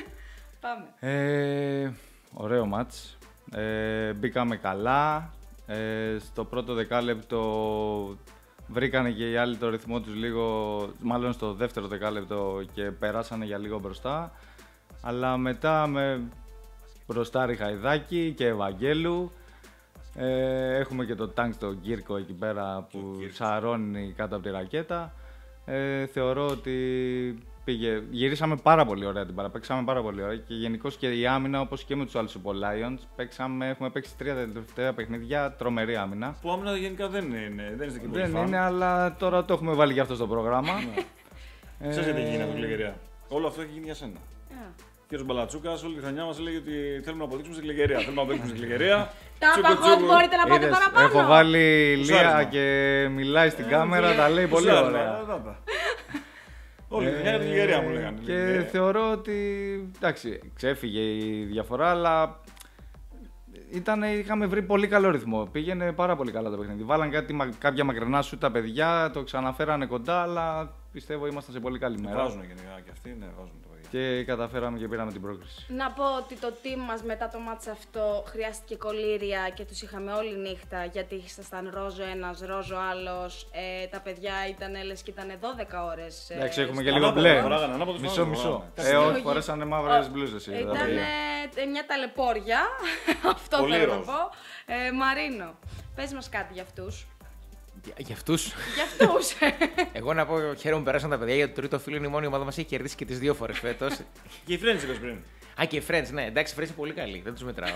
S1: Πάμε.
S4: Ωραίο μάτς. Μπήκαμε καλά. Στο πρώτο δεκάλεπτο βρήκανε και οι άλλοι το ρυθμό τους λίγο, μάλλον στο δεύτερο δεκάλεπτο και περάσανε για λίγο μπροστά. Αλλά μετά με μπροστάρι Χαϊδάκη και Ευαγγέλου. Έχουμε και το τάγκ στο Γκίρκο εκεί πέρα που σαρώνει κάτω από τη ρακέτα. Θεωρώ ότι γυρίσαμε πάρα πολύ ωραία την παρά, παίξαμε πάρα πολύ ωραία και γενικώς και η άμυνα, όπως και με τους άλλους Super Lions, έχουμε παίξει 3 τελευταία παιχνίδια τρομερή άμυνα.
S2: Που άμυνα γενικά δεν είναι στην κοινή.
S4: Δεν είναι, αλλά τώρα το έχουμε βάλει και αυτό στο πρόγραμμα.
S2: Ξέρεις γιατί γίνει αυτό, Κλεγερία. Όλο αυτό έχει γίνει για σένα. Ο κ. Μπαλατσούκας όλη τη χρονιά μας έλεγε ότι θέλουμε να αποδείξουμε στην Κλεγερία. Θέλουμε να παίξουμε στην Κλεγερία.
S1: Τα παγόντ μπορείτε να πάτε παραπάνω.
S4: Έχω βάλει Λία και μιλάει στην κάμερα, τα λέει πολύ ωραία.
S2: Όλη τη χρονιά για την Κλεγερία μου λέγανε.
S4: Και θεωρώ ότι εντάξει, ξέφυγε η διαφορά, αλλά είχαμε βρει πολύ καλό ρυθμό. Πήγαινε πάρα πολύ καλά το παιχνίδι. Βάλαν κάποια μακρινά σου τα παιδιά, το ξαναφέρανε κοντά, αλλά πιστεύω ήμασταν σε πολύ καλή μέρα.
S2: Βάζουν γενικά και αυτοί, ναι, βάζουν το παιδιά.
S4: Και καταφέραμε και πήραμε την πρόκριση.
S1: Να πω ότι το team μας μετά το μάτς αυτό χρειάστηκε κολλήρια και τους είχαμε όλη νύχτα γιατί ήσασταν ρόζο ένας, ρόζο άλλος. Τα παιδιά ήταν λες και ήταν 12 ώρες.
S4: Εντάξει, έχουμε και λίγο μπλε.
S2: Μισό.
S4: Όχι, φορέσανε μαύρες μπλούζες.
S1: Ήταν μια ταλαιπώρια, αυτό
S2: Πολύ
S1: θέλω να
S2: ροζ.
S1: πω. Μαρίνο, πες μας κάτι για αυτούς.
S3: Για αυτούς.
S1: Για αυτούς.
S3: Εγώ να πω χαίρομαι που περάσαν τα παιδιά γιατί το τρίτο φίλο είναι η μόνη ομάδα μας έχει κερδίσει και τις 2 φορές φέτος.
S2: Και οι Friends είπες πριν.
S3: Α, και οι Friends, ναι, εντάξει, οι Friends είναι πολύ καλοί, δεν τους μετράω.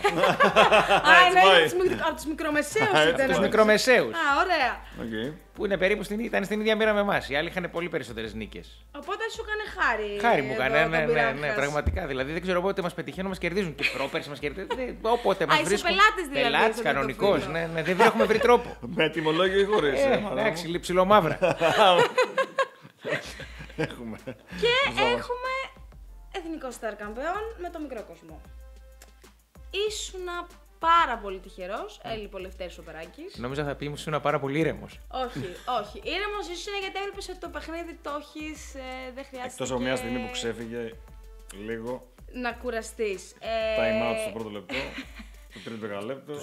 S1: Από τους μικρομεσαίους ήταν.
S3: Τους μικρομεσαίους.
S1: Α, ωραία.
S3: Που είναι περίπου ήταν στην ίδια μοίρα με εμάς. Οι άλλοι είχαν πολύ περισσότερες νίκες.
S1: Οπότε σου έκανε χάρη.
S3: Χάρη μου
S1: εδώ
S3: έκανε,
S1: τα
S3: ναι,
S1: Μπιράγχας.
S3: πραγματικά. Δηλαδή δεν ξέρω πότε μας πετυχαίνουν, μας κερδίζουν. Και πρόπερση μας κερδίζουν. Όποτε μας
S1: είσαι
S3: βρίσκουν.
S1: πελάτης δηλαδή,
S3: Πελάτης
S1: στον
S3: κανονικός,
S1: φίλο.
S3: ναι, δεν έχουμε βρει τρόπο.
S2: Με τιμολόγιο ή χωρίς.
S3: Εντάξει, ψιλομαύρα.
S2: Έχουμε.
S1: Και έχουμε εθνικό Star Campeon με το μικρό κόσμο. Ήσουνα πάρα πολύ τυχερός. Έλειπε ο Λευτέρης ο Περάκης.
S3: Νόμιζα θα πει μου ήσουν πάρα πολύ ήρεμος.
S1: Όχι, όχι. Ήρεμος ίσως είναι γιατί έβλεπες ότι το παιχνίδι το έχεις, δεν χρειάζεται.
S2: Εκτός από μια στιγμή που ξέφυγε λίγο.
S1: Να κουραστείς.
S2: Time out στο πρώτο λεπτό. Το τρίτο δεκαλέπτο.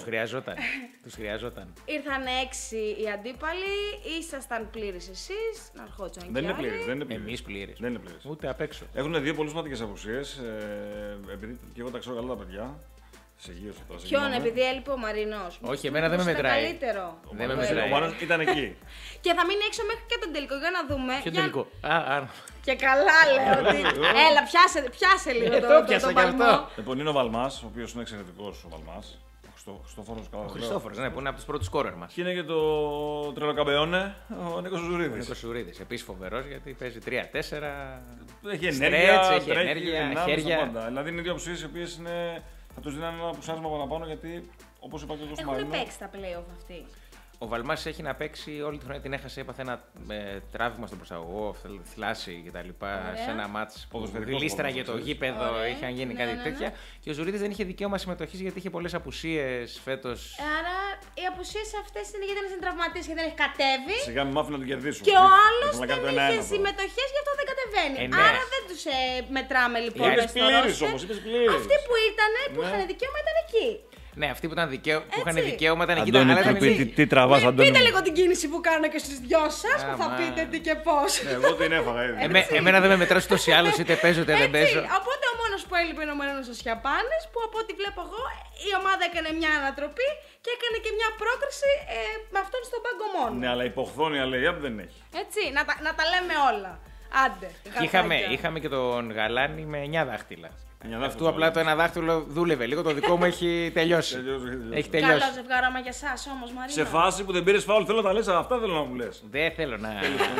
S3: Τους χρειαζόταν.
S1: Ήρθαν 6 οι αντίπαλοι, ήσασταν πλήρεις εσείς, να αρχόντουσαν
S2: Δεν
S1: και
S2: είναι
S1: άλλοι.
S2: πλήρης.
S3: Εμείς πλήρες.
S2: Δεν είναι πλήρης.
S3: Ούτε απ' έξω.
S2: Έχουν δύο πολύ σημαντικές απουσίες. Επειδή και εγώ τα ξέρω καλά τα παιδιά. Σε γύρω τώρα.
S1: Ποιον, επειδή έλειπε ο Μαρινός.
S3: Όχι, εμένα δεν με μετράει.
S1: Καλύτερο.
S3: Δεν με
S2: Ο
S3: μετράει.
S2: Μάνος ήταν εκεί.
S1: Και θα μείνει έξω μέχρι και τον τελικό, για να δούμε.
S3: Ποιο
S1: Για-
S3: τελικό.
S1: Και καλά λέω ότι. Έλα, πιάσε λίγο
S3: Το πιάσα
S1: το
S3: κι αυτό.
S1: παλμό.
S2: Λοιπόν, είναι ο Βαλμάς, ο οποίος είναι εξαιρετικός ο Βαλμάς. Ο Χριστόφορος, καλά.
S3: Ο
S2: το λέω.
S3: Χριστόφορος, ναι, που είναι από τους πρώτους σκόρερ μας.
S2: Και είναι και το τρελοκαμπεόνε, ο Νίκος
S3: Ο
S2: Ζουρίδης.
S3: Νίκος Σουρίδης, επίσης φοβερός γιατί παίζει 3-4.
S2: Έχει
S3: Stretch,
S2: ενέργεια,
S3: έχει
S2: τρέχει,
S3: ενέργεια,
S2: δυνάμεις,
S3: χέρια.
S2: τα πάντα. Δηλαδή είναι δύο απουσίες οι οποίες θα τους δίνουν ένα πουσάρισμα παραπάνω γιατί όπως είπα και εγώ στο
S1: Έχουν
S2: Μαρινό.
S1: παίξει τα playoff αυτοί.
S3: Ο Βαλμάς έχει να παίξει όλη τη χρονιά, την έχασε, έπαθε ένα τράβημα στον προσαγωγό, θλάση κτλ. Σε ένα μάτς που
S2: Ποδοσφαιρικός
S3: γλίστραγε το
S2: ποδοσφαιρικός.
S3: γήπεδο,
S1: Ωραία.
S3: είχαν γίνει
S1: Ναι,
S3: κάτι
S1: ναι,
S3: τέτοια.
S1: ναι.
S3: Και ο Ζουρίδης δεν είχε δικαίωμα συμμετοχής γιατί είχε πολλές απουσίες φέτος.
S1: Άρα οι απουσίες αυτές είναι γιατί είναι τραυματίες και δεν έχει κατέβει.
S2: Σιγά μην μάθουν να την κερδίσουν.
S1: Και ο άλλος
S2: Ήθελα να
S1: δεν
S2: κάνει το 1-1
S1: είχε
S2: τώρα.
S1: συμμετοχές, γι' αυτό δεν κατεβαίνει.
S3: Ναι.
S1: Άρα δεν τους μετράμε λοιπόν.
S2: Είπες
S1: μες στο
S2: πλήρης
S1: roster.
S2: όμως, είπες πλήρης.
S1: Αυτοί που ήταν, που
S2: Ναι.
S1: είχαν δικαίωμα ήταν εκεί.
S3: Ναι, αυτοί που, που είχαν
S1: Έτσι.
S3: δικαίωμα ήταν εκεί.
S2: Αντώνη,
S3: αλλά ήταν
S2: τι-
S3: εκεί.
S2: τι τραβάς, Αντώνη.
S1: Πείτε λίγο την κίνηση που κάνω και στους δυο σας που θα
S3: Άμα.
S1: πείτε τι και πώς.
S2: Ναι, εγώ την έφαγα ήδη.
S3: Εμένα δεν με μετράς ούτως ή άλλως, είτε παίζω είτε δεν
S1: Έτσι,
S3: παίζω.
S1: οπότε ο μόνος που έλειπε είναι ο Μαρίνος ο Σιαπάνης, που από ό,τι βλέπω εγώ η ομάδα έκανε μια ανατροπή και έκανε και μια πρόκριση με αυτόν στον πάγκο μόνο.
S2: Ναι, αλλά υποχθόνια λέει, δεν έχει.
S1: Έτσι, να τα λέμε όλα. Άντε,
S3: Και είχαμε και τον Γαλάνη με 9 δάχτυλα.
S2: Μια
S3: Αυτού
S2: δάχτυλα
S3: απλά το ένα δάχτυλο δούλευε λίγο, το δικό μου έχει τελειώσει. Έχει
S1: Καλό
S3: τελειώσει.
S1: ζευγάρωμα για εσάς όμως, Μαρίνο.
S2: Σε φάση που δεν πήρες φάουλ, θέλω να τα λες, αυτά θέλω να μου λες.
S3: Δεν θέλω να.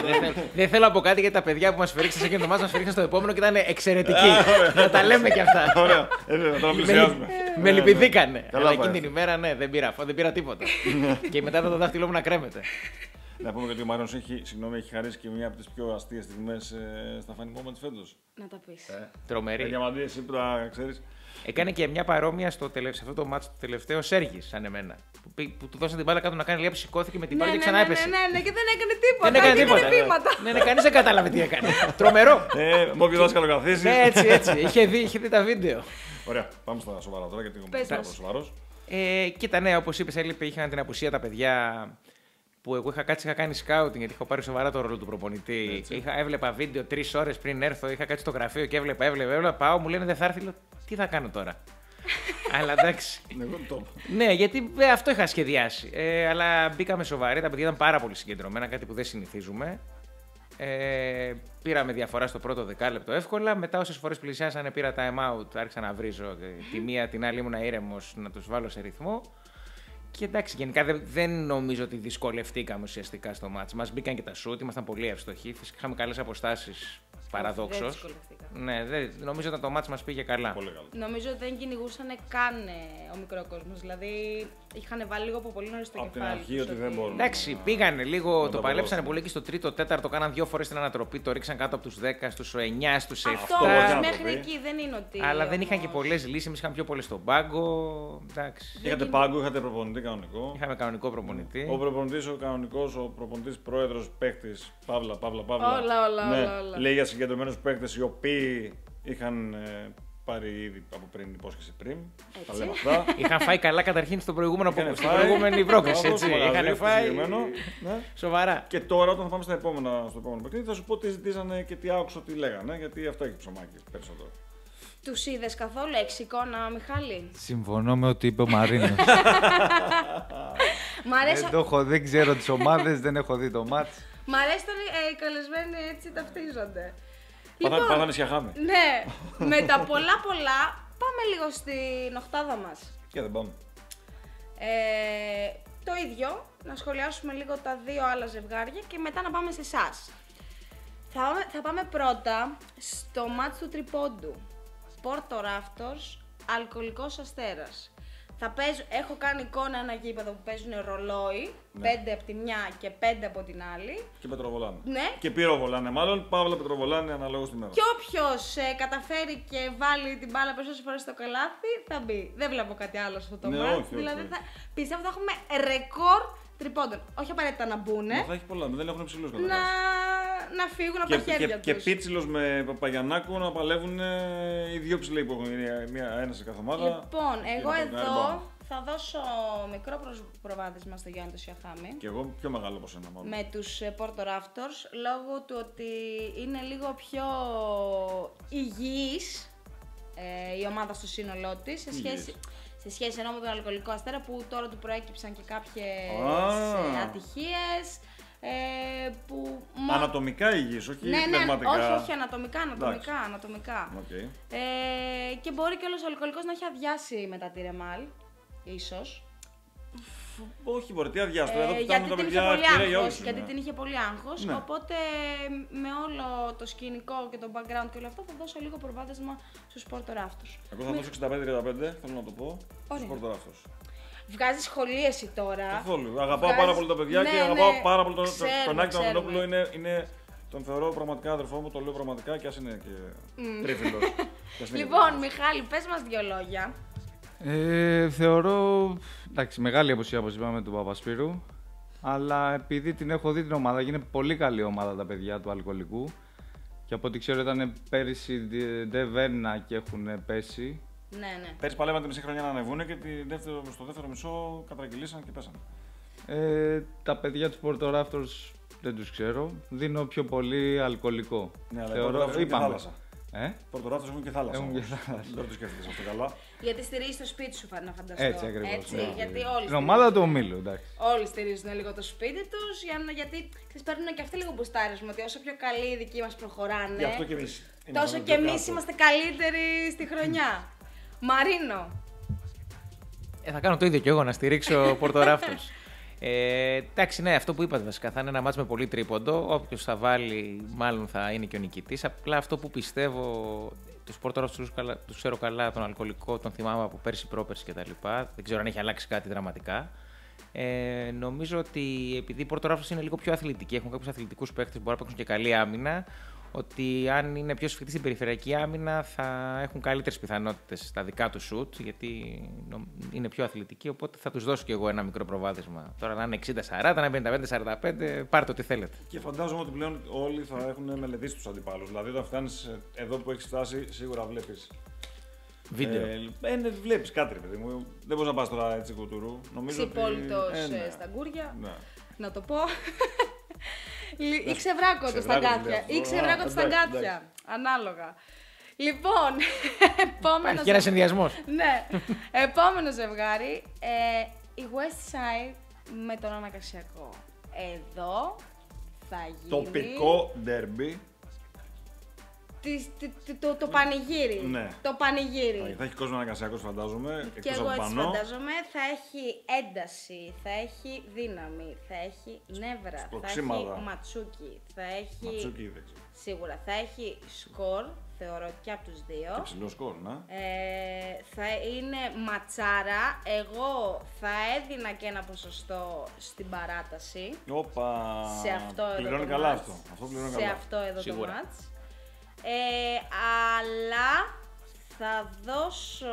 S3: Δεν θέλω από κάτι γιατί τα παιδιά που μας φερίξαν σε εκείνο το μάτς μας φερίξαν στο επόμενο και ήταν εξαιρετικοί. Να τα λέμε κι αυτά.
S2: Ωραία, να τα πλησιάζουμε.
S3: Με λυπηθήκανε.
S2: Καλά
S3: Αλλά
S2: πάει
S3: εκείνη την ημέρα ναι, δεν πήρα τίποτα. Και μετά το δάχτυλό μου να κρέμεται.
S2: Να πούμε ότι ο Μαρίνος έχει χαρίσει και μια από τις πιο αστείες στιγμές στα Funny Moments φέτος.
S1: Να τα πεις.
S3: Τρομερή.
S2: Διαμαντή, εσύ που τα ξέρεις.
S3: Έκανε και μια παρόμοια σε αυτό το μάτς το τελευταίο Σέργης, σαν εμένα. Που του δώσαν την μπάλα κάτω να κάνει λιέψη, σηκώθηκε με την μπάλα και ξανά έπεσε.
S1: Ναι, και δεν έκανε τίποτα.
S3: Δεν έκανε
S1: Έκανε
S3: τίποτα.
S1: βήματα.
S3: Ναι, κανείς δεν κατάλαβε τι έκανε. Τρομερό.
S2: Με όποιο δάσκαλο καθίσεις.
S3: Ναι, έτσι. Είχε δει τα βίντεο.
S2: Ωραία, πάμε στα σοβαρά τώρα γιατί είμαι
S1: Πες
S2: πάρα
S1: μας.
S2: πολύ σοβαρός.
S3: Κοίτα, ναι, όπως είπες, είχαν την απουσία τα παιδιά που εγώ είχα κάνει σκάουτινγκ γιατί είχα πάρει σοβαρά το ρόλο του προπονητή. Έβλεπα βίντεο 3 ώρες πριν έρθω, είχα κάτσει στο γραφείο και έβλεπα. Πάω, μου λένε δεν θα έρθει, λέω τι θα κάνω τώρα. Αλλά εντάξει.
S2: Εγώ το είπα.
S3: Ναι, γιατί αυτό είχα σχεδιάσει. Αλλά μπήκαμε σοβαροί, τα παιδιά ήταν πάρα πολύ συγκεντρωμένα, κάτι που δεν συνηθίζουμε. Πήραμε διαφορά στο πρώτο δεκάλεπτο εύκολα. Μετά, όσες φορές πλησιάσανε, πήρα time out. Άρχισα να βρίζω τη μία την άλλη, ήμουν ήρεμος να τους βάλω σε ρυθμό. Και εντάξει, γενικά δεν νομίζω ότι δυσκολευτήκαμε ουσιαστικά στο μάτς. Μας μπήκαν και τα σουτ, ήμασταν πολύ εύστοχοι. Φυσικά είχαμε καλές αποστάσεις, παραδόξως.
S1: Δεν δυσκολευτήκαμε.
S3: Ναι, νομίζω ότι το μάτς μας πήγε καλά.
S2: Πολύ καλό.
S1: Νομίζω ότι δεν κυνηγούσαν καν ο μικρό κόσμο. Δηλαδή είχαν βάλει λίγο από πολύ νωρί το
S2: Απ' την
S1: κεφάλι.
S2: αρχή
S1: τους
S2: ότι δεν μπορούν.
S3: Εντάξει, πήγανε λίγο,
S2: Να
S3: το
S2: το
S3: παλέψανε
S2: αποδώσουν.
S3: πολύ και στο τρίτο, τέταρτο, κάναν 2 φορές την ανατροπή, το ρίξαν κάτω από τους 10, στους 9, στους 7.
S1: Αυτό
S2: μπορεί
S1: όμως
S2: να το
S1: μέχρι
S2: πει.
S1: εκεί δεν είναι ότι.
S3: Αλλά δεν είχαν
S1: όμως-
S3: και πολλές λύσεις, εμείς είχαμε πιο πολλές στον πάγκο. Εντάξει.
S2: Είχατε πάγκο, είχατε προπονητή κανονικό.
S3: Είχαμε κανονικό προπονητή.
S2: Ο προπονητής, ο κανονικός, ο προπονητής πρόεδρος, παίχτης, παύλα.
S1: Όλα.
S2: Λέει για συγκεντρωμένους παίχτες οι οποίοι είχαν πάρει ήδη από πριν υπόσχεση πριν. Τα λέμε αυτά.
S3: Είχαν φάει καλά καταρχήν στην
S2: Είχαν
S3: στην
S2: φάει.
S3: προηγούμενη πρόκριση.
S2: Όπως
S3: Έτσι.
S2: το μαγαζί,
S3: Είχαν
S2: το
S3: φάει.
S2: συγκεκριμένο. Ναι.
S3: Σοβαρά.
S2: Και τώρα, όταν θα πάμε στο επόμενο παιχνίδι, θα σου πω τι ζητήσανε και τι άκουσα τι λέγανε. Γιατί αυτό έχει ψωμάκι περισσότερο.
S1: Τους είδες καθόλου, έχεις εικόνα, Μιχάλη?
S4: Συμφωνώ με ό,τι είπε ο Μαρίνος.
S1: Μ' αρέσει,
S4: Δεν ξέρω τις ομάδες, δεν έχω δει το μάτς.
S1: μ' αρέσει όταν οι καλεσμένοι έτσι ταυτίζονται.
S2: Πάθανε σιαχάμι.
S1: Ναι, με τα πολλά πάμε λίγο στην οχτάδα μας.
S2: Και δεν πάμε.
S1: Το ίδιο, να σχολιάσουμε λίγο τα δύο άλλα ζευγάρια και μετά να πάμε σε εσάς. Θα πάμε πρώτα στο μάτς του Τρυπόντου. Πόρτο Ράφτορς, Αλκοολικός Αστέρας. Έχω κάνει εικόνα ένα γήπεδο που παίζουν ρολόι, 5 από τη μια και 5 από την άλλη.
S2: Και πετροβολάνε.
S1: Ναι.
S2: Και πυροβολάνε, μάλλον. Παύλα πετροβολάνε αναλόγως τη μέρα.
S1: Και όποιος καταφέρει και βάλει την μπάλα περισσότερες φορές στο καλάθι θα μπει. Δεν βλέπω κάτι άλλο σε αυτό το μάτς. Δηλαδή πιστεύω θα έχουμε ρεκόρ τριπώντων. Όχι απαραίτητα να μπουνε.
S2: Θα έχει πολλά, δεν έχουν ψηλούς
S1: Να φύγουν από τα χέρια τους.
S2: Και Πίτσιλος με Παπαγιαννάκου να παλεύουν οι δύο ψηλοί που έχουν ένα σε κάθε ομάδα.
S1: Λοιπόν, εγώ εδώ θα δώσω μικρό προβάδισμα στο Γιάννη το Σιαχάμι.
S2: Και εγώ πιο μεγάλο από σένα μάλλον.
S1: Με τους Porto Raptors, λόγω του ότι είναι λίγο πιο υγιής η ομάδα στο σύνολό της σε σχέση ενώ με τον Αλκοολικό Αστέρα που τώρα του προέκυψαν και κάποιες ατυχίες.
S2: Ανατομικά υγιής, όχι πνευματικά.
S1: Όχι, ανατομικά.
S2: Okay.
S1: Και μπορεί και όλος ο Αλκοολικός να έχει αδειάσει μετά τη Ρεμάλ, ίσως.
S2: Όχι, μπορεί, τι αδειάστο, εδώ
S1: γιατί
S2: τα
S1: την
S2: παιδιά
S1: είχε πολύ άγχος,
S2: ναι.
S1: γιατί την είχε πολύ άγχος,
S2: ναι.
S1: Οπότε με όλο το σκηνικό και το background και όλο αυτό θα δώσω λίγο προβάδισμα στους Porto Raptors.
S2: Εγώ θα δώσω 65-35, θέλω να το πω, στους Porto Raptors.
S1: Βγάζει σχολή εσύ τώρα.
S2: Καθόλου. Αγαπάω πάρα πολύ τα παιδιά και αγαπάω πάρα πολύ τον Άκη τον Αντωνόπουλο. Τον θεωρώ πραγματικά αδερφό μου, το λέω πραγματικά και ας είναι και τρίφυλλος.
S1: Λοιπόν, Μιχάλη, πες μας δύο λόγια.
S4: Θεωρώ, εντάξει, μεγάλη απουσία όπως είπαμε του Παπασπύρου, αλλά επειδή την έχω δει την ομάδα, είναι πολύ καλή ομάδα τα παιδιά του Αλκοολικού και από ό,τι ξέρω ήταν πέρυσι Ντεβέρνα και έχουν πέσει.
S1: Ναι.
S2: Πέρυσι παλεύαν τη μισή χρονιά να ανεβούν και στο δεύτερο μισό κατραγγυλίσαν και πέσαν.
S4: Τα παιδιά του Porto Raptors δεν τους ξέρω, δίνω πιο πολύ Αλκοολικό.
S2: Ναι, αλλά θεωρώ, είπαμε. Porto Raptors έχουν και θάλασσα. Δεν το σκέφτηκες αυτό καλά.
S1: Γιατί στηρίζει το σπίτι σου, να φανταστώ.
S4: Έτσι ακριβώς.
S1: Ναι. Γιατί όλοι.
S4: Την ομάδα του ομίλου, εντάξει.
S1: Όλοι στηρίζουν λίγο το σπίτι τους, γιατί παίρνουν και αυτοί λίγο μπουστάρισμα. Ότι όσο πιο καλοί οι δικοί μας προχωράνε,
S2: γι' αυτό και εμείς.
S1: τόσο και εμείς είμαστε καλύτεροι στη χρονιά. Μαρίνο.
S3: Θα κάνω το ίδιο κι εγώ, να στηρίξω Porto Raptors. Εντάξει, ναι, αυτό που είπατε βασικά θα είναι ένα μάτς με πολύ τρίποντο. Όποιος θα βάλει, μάλλον θα είναι και ο νικητής. Απλά αυτό που πιστεύω, τους Porto Raptors τους ξέρω καλά, τον Αλκοολικό, τον θυμάμαι από πέρσι, πρόπερσι κτλ. Δεν ξέρω αν έχει αλλάξει κάτι δραματικά. Νομίζω ότι επειδή οι Porto Raptors είναι λίγο πιο αθλητικοί, έχουν κάποιους αθλητικούς παίκτες που μπορεί να παίξουν και καλή άμυνα, ότι αν είναι πιο σφιχτοί στην περιφερειακή άμυνα θα έχουν καλύτερες πιθανότητες στα δικά του σουτ, γιατί είναι πιο αθλητικοί, οπότε θα τους δώσω κι εγώ ένα μικρό προβάδισμα. Τώρα να είναι 60-40, να είναι 55-45, πάρτε ό,τι θέλετε.
S2: Και φαντάζομαι ότι πλέον όλοι θα έχουν μελετήσει τους αντιπάλους. Δηλαδή όταν φτάνεις εδώ που έχεις φτάσει, σίγουρα βλέπεις
S3: βίντεο.
S2: Βλέπεις κάτι, ρε παιδί μου. Δεν μπορείς να πας τώρα έτσι κουτουρού.
S1: Ξυπόλυτος στα γκούρια.
S2: Ναι.
S1: Να το πω. Ή ξεβράκωτο στα γκάθια. Ή ξεβράκωτο στα γκάθια. Ανάλογα. Λοιπόν, επόμενο.
S3: Και ένα συνδυασμό.
S1: Ναι. Επόμενο ζευγάρι. Η West Side με τον Ανακασιακό. Εδώ θα γίνει.
S2: Τοπικό ντέρμπι.
S1: Το πανηγύρι.
S2: Ναι.
S1: Το πανηγύρι.
S2: Θα έχει κόσμο Ανακασιακός, φαντάζομαι.
S1: Και εγώ έτσι φαντάζομαι. Θα έχει ένταση, θα έχει δύναμη, θα έχει νεύρα, θα έχει ματσούκι, θα έχει.
S2: Ματσούκι, δεν ξέρω.
S1: Σίγουρα θα έχει σκορ, θεωρώ και από τους δύο.
S2: Και ψηλό σκορ, ναι.
S1: Θα είναι ματσάρα. Εγώ θα έδινα και ένα ποσοστό στην παράταση.
S2: Όπα.
S1: Σε αυτό εδώ
S2: πληρώνει
S1: το
S2: καλά
S1: μάτς.
S2: αυτό. Πληρώνει
S1: σε
S2: καλά.
S1: αυτό εδώ
S3: Σίγουρα.
S1: το μάτς. Αλλά θα δώσω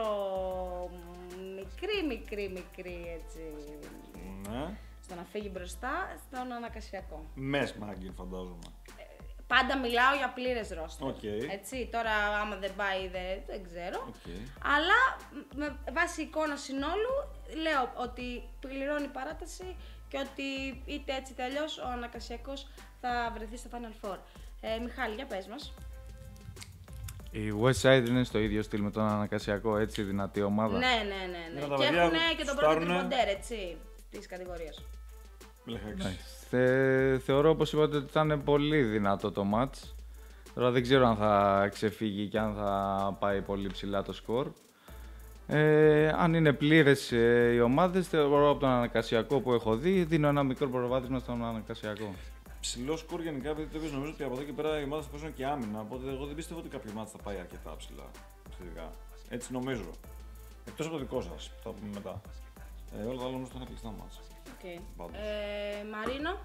S1: μικρή έτσι.
S2: Ναι.
S1: Στο να φύγει μπροστά στον Ανακασιακό.
S2: Μες μάγκιν, φαντάζομαι.
S1: Πάντα μιλάω για πλήρες ρόστερ.
S2: Okay.
S1: Έτσι, τώρα άμα δεν πάει δεν ξέρω.
S2: Okay.
S1: Αλλά με βάση εικόνα συνόλου λέω ότι πληρώνει παράταση και ότι είτε έτσι είτε αλλιώς ο Ανακασιακός θα βρεθεί στο Final Four. Μιχάλη, για πες μας.
S4: Η West Side είναι στο ίδιο στυλ με τον Ανακασιακό, έτσι, δυνατή ομάδα.
S1: Ναι. Και έχουν και τον πρώτο τριποντέρ, έτσι, της κατηγορίας.
S4: Θεωρώ, όπως είπατε, ότι θα είναι πολύ δυνατό το match. Τώρα δεν ξέρω αν θα ξεφύγει και αν θα πάει πολύ ψηλά το σκορ. Αν είναι πλήρες οι ομάδες, θεωρώ από τον Ανακασιακό που έχω δει, δίνω ένα μικρό προβάδισμα στον Ανακασιακό.
S2: Ψηλό σκορ γενικά, επειδή νομίζω ότι από εδώ και πέρα οι ομάδες θα παίζουν και άμυνα. Οπότε εγώ δεν πιστεύω ότι κάποιο μάτι θα πάει αρκετά ψηλά. Έτσι νομίζω. Εκτός από το δικό σας, που θα πούμε μετά. Όλα τα άλλα όμως θα είναι κλειστά μάτς.
S1: Okay.
S2: Πάντως.
S1: Μαρίνο.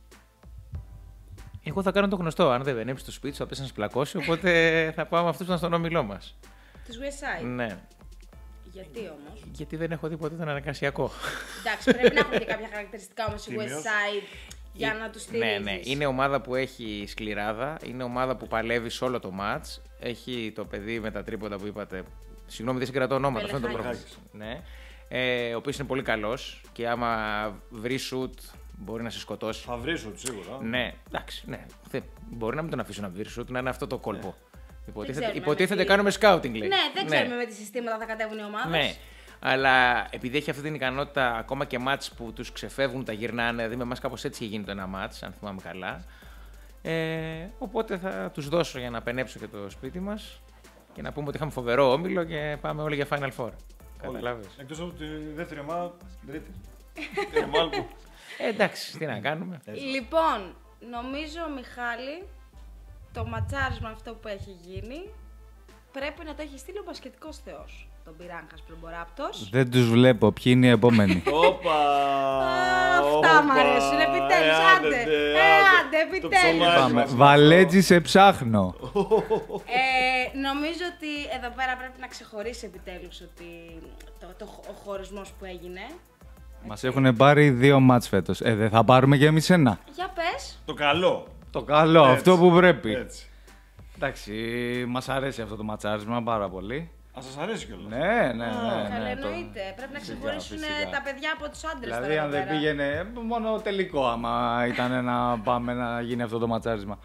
S3: Εγώ θα κάνω το γνωστό. Αν δεν βενέψει το σπίτι σου, θα πέσει να σε πλακώσει. Οπότε θα πάω με αυτούς που ήταν στον όμιλό μας.
S1: Τους West Side.
S3: Ναι.
S1: Γιατί όμως?
S3: Γιατί δεν έχω δει ποτέ τον αναγκασιακό.
S1: Εντάξει, πρέπει να έχουν και κάποια χαρακτηριστικά όμως οι West Side για να τους στηρίζεις.
S3: Ναι. Είναι ομάδα που έχει σκληράδα. Είναι ομάδα που παλεύει σε όλο το match. Έχει το παιδί με τα τρίποντα που είπατε. Συγγνώμη, δεν συγκρατώ ονόματα. Αυτό είναι το πρόβλημα. Ναι. Ο οποίος είναι πολύ καλός και άμα βρει σουτ μπορεί να σε σκοτώσει.
S2: Θα βρει σουτ σίγουρα.
S3: Ναι, εντάξει. Ναι. Μπορεί να μην τον αφήσω να βρει σουτ, να είναι αυτό το κόλπο.
S1: Ξέρουμε,
S3: Υποτίθεται κάνουμε scouting, λέει.
S1: Ναι, δεν ξέρουμε με τι συστήματα θα κατέβουν οι ομάδες.
S3: Ναι. Αλλά επειδή έχει αυτή την ικανότητα, ακόμα και μάτς που τους ξεφεύγουν, τα γυρνάνε, δηλαδή με εμάς κάπως έτσι είχε γίνει το ένα μάτς, αν θυμάμαι καλά. Οπότε θα τους δώσω για να πενέψω και το σπίτι μας και να πούμε ότι είχαμε φοβερό όμιλο και πάμε όλοι για Final Four. Καταλάβες.
S2: Εκτός από τη δεύτερη ομάδα, τρίτη.
S3: Εντάξει, τι να κάνουμε.
S1: Λοιπόν, νομίζω, Μιχάλη, το ματσάρισμα αυτό που έχει γίνει πρέπει να το έχει στείλει ο μπασκετικός θεός. Τον Πυράγχας Πλεμποράπτος.
S4: Δεν τους βλέπω. Ποιοι είναι οι επόμενοι?
S2: Όπα!
S1: Αυτά μ' αρέσουν. Επιτέλους, άντε, επιτέλους.
S4: Βαλέτζι, σε ψάχνω.
S1: Νομίζω ότι εδώ πέρα πρέπει να ξεχωρίσει επιτέλους ότι ο χωρισμός που έγινε.
S4: Μας έχουν πάρει 2 μάτς φέτος. Δεν θα πάρουμε και εμείς ένα?
S1: Για πες.
S2: Το καλό.
S4: Το καλό,
S2: Έτσι.
S4: αυτό που πρέπει.
S2: Έτσι.
S4: Εντάξει, μας αρέσει αυτό το ματσάρισμα πάρα πολύ.
S2: Σας αρέσει κιόλας.
S4: Ναι.
S1: Καλά, εννοείται. Πρέπει να ξεχωρίσουν
S4: φυσικά.
S1: τα παιδιά από τους άντρες.
S4: Δηλαδή,
S1: τώρα
S4: αν
S1: εδώ
S4: δεν
S1: πέρα.
S4: πήγαινε, μόνο τελικό, άμα ήταν να πάμε να γίνει αυτό το ματσάρισμα.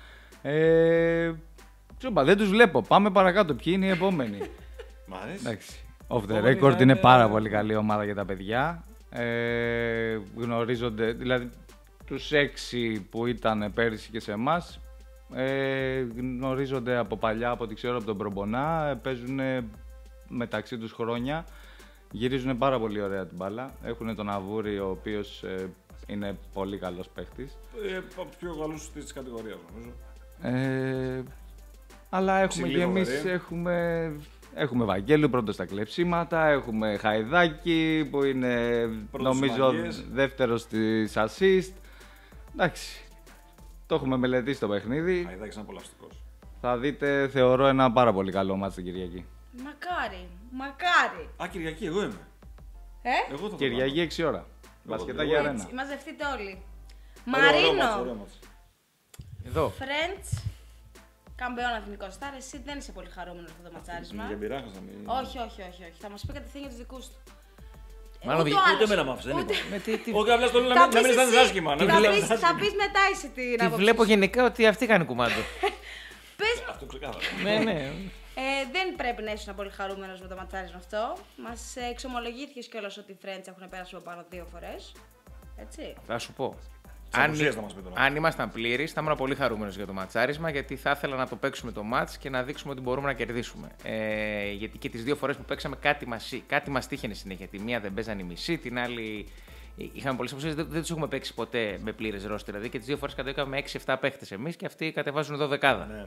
S4: Σου είπα, δεν τους βλέπω. Πάμε παρακάτω. Ποιοι είναι οι επόμενοι?
S2: Μ' αρέσει.
S4: Εντάξει. Off the
S2: Επόμενοι
S4: record
S2: θα
S4: είναι πάρα πολύ καλή ομάδα για τα παιδιά. Γνωρίζονται, δηλαδή τους 6 που ήταν πέρυσι και σε εμάς, γνωρίζονται από παλιά, από ό,τι ξέρω από τον Προμπονά, παίζουν μεταξύ τους χρόνια, γυρίζουν πάρα πολύ ωραία την μπάλα. Έχουν τον Αβούρη, ο οποίος είναι πολύ καλός παίχτης.
S2: Από τους πιο καλούς της κατηγορίας, νομίζω.
S4: Αλλά έχουμε
S2: Ψηλή
S4: και εμείς,
S2: φοβερή.
S4: έχουμε Βαγγέλου πρώτο στα κλεψίματα, έχουμε Χαϊδάκη που είναι
S2: Πρώτος
S4: νομίζω
S2: στις
S4: δεύτερος στις assist. Εντάξει, το έχουμε μελετήσει το παιχνίδι.
S2: Χαϊδάκης είναι απολαυστικός.
S4: Θα δείτε, θεωρώ, ένα πάρα πολύ καλό μάτς την Κυριακή.
S1: Μακάρι.
S2: Α, Κυριακή, εγώ είμαι. Εγώ θα το
S4: Κυριακή 6 ώρα. Μπασκετάκι αρένα.
S1: Έτσι, μαζευτείτε όλοι.
S2: κάνω. Ωραίο μάτς,
S1: Μαρίνο,
S2: ωραίο μάτς.
S3: Εδώ.
S1: Friends, καμπεόν εθνικό στάρ, εσύ δεν είσαι πολύ χαρούμενος αυτό το ματσάρισμα.
S2: Για Πυράγχας θα μην...
S1: Όχι. Θα μας πει κατευθείαν για τους δικούς του.
S3: Μάλλον
S1: Ούτε
S3: δι-
S1: ο άλλος.
S2: Ούτε εμένα μ' άφησε, δεν
S1: Ούτε-
S2: είπα. Όχι, απλά στο λέω
S1: Θα
S2: να μην
S1: πεις
S2: αισθάνεσαι
S1: εσύ.
S2: άσχημα.
S1: Θα πεις μετά εσύ την
S3: Τη
S1: άποψη
S3: βλέπω
S1: σου.
S3: γενικά ότι αυτή κάνει κουμάντο.
S1: Πες,
S2: Αυτό ξεκάθαρα.
S3: Ναι.
S1: δεν πρέπει να ήσουν πολύ χαρούμενος με το ματσάρισμα αυτό. Μας εξομολογήθηκες κιόλας ότι οι Friends έχουν πέρασει από πάνω 2 φορές. Έτσι.
S3: Θα σου πω.
S2: Απουσίες θα μας πει τώρα.
S3: Αν ήμασταν πλήρεις, θα ήμουν πολύ χαρούμενος για το ματσάρισμα, γιατί θα ήθελα να το παίξουμε το μάτς και να δείξουμε ότι μπορούμε να κερδίσουμε. Γιατί και τις 2 φορές που παίξαμε κάτι μας τύχαινε συνέχεια. Τη μία δεν παίζανε η μισή, την άλλη είχαμε πολλές απουσίες. Δεν τους έχουμε παίξει ποτέ με πλήρες ρόστερ. Δηλαδή και τις 2 φορές κατέβηκαμε με 6-7 παίχτες εμείς και αυτοί κατεβάζουν 12.
S2: Ναι.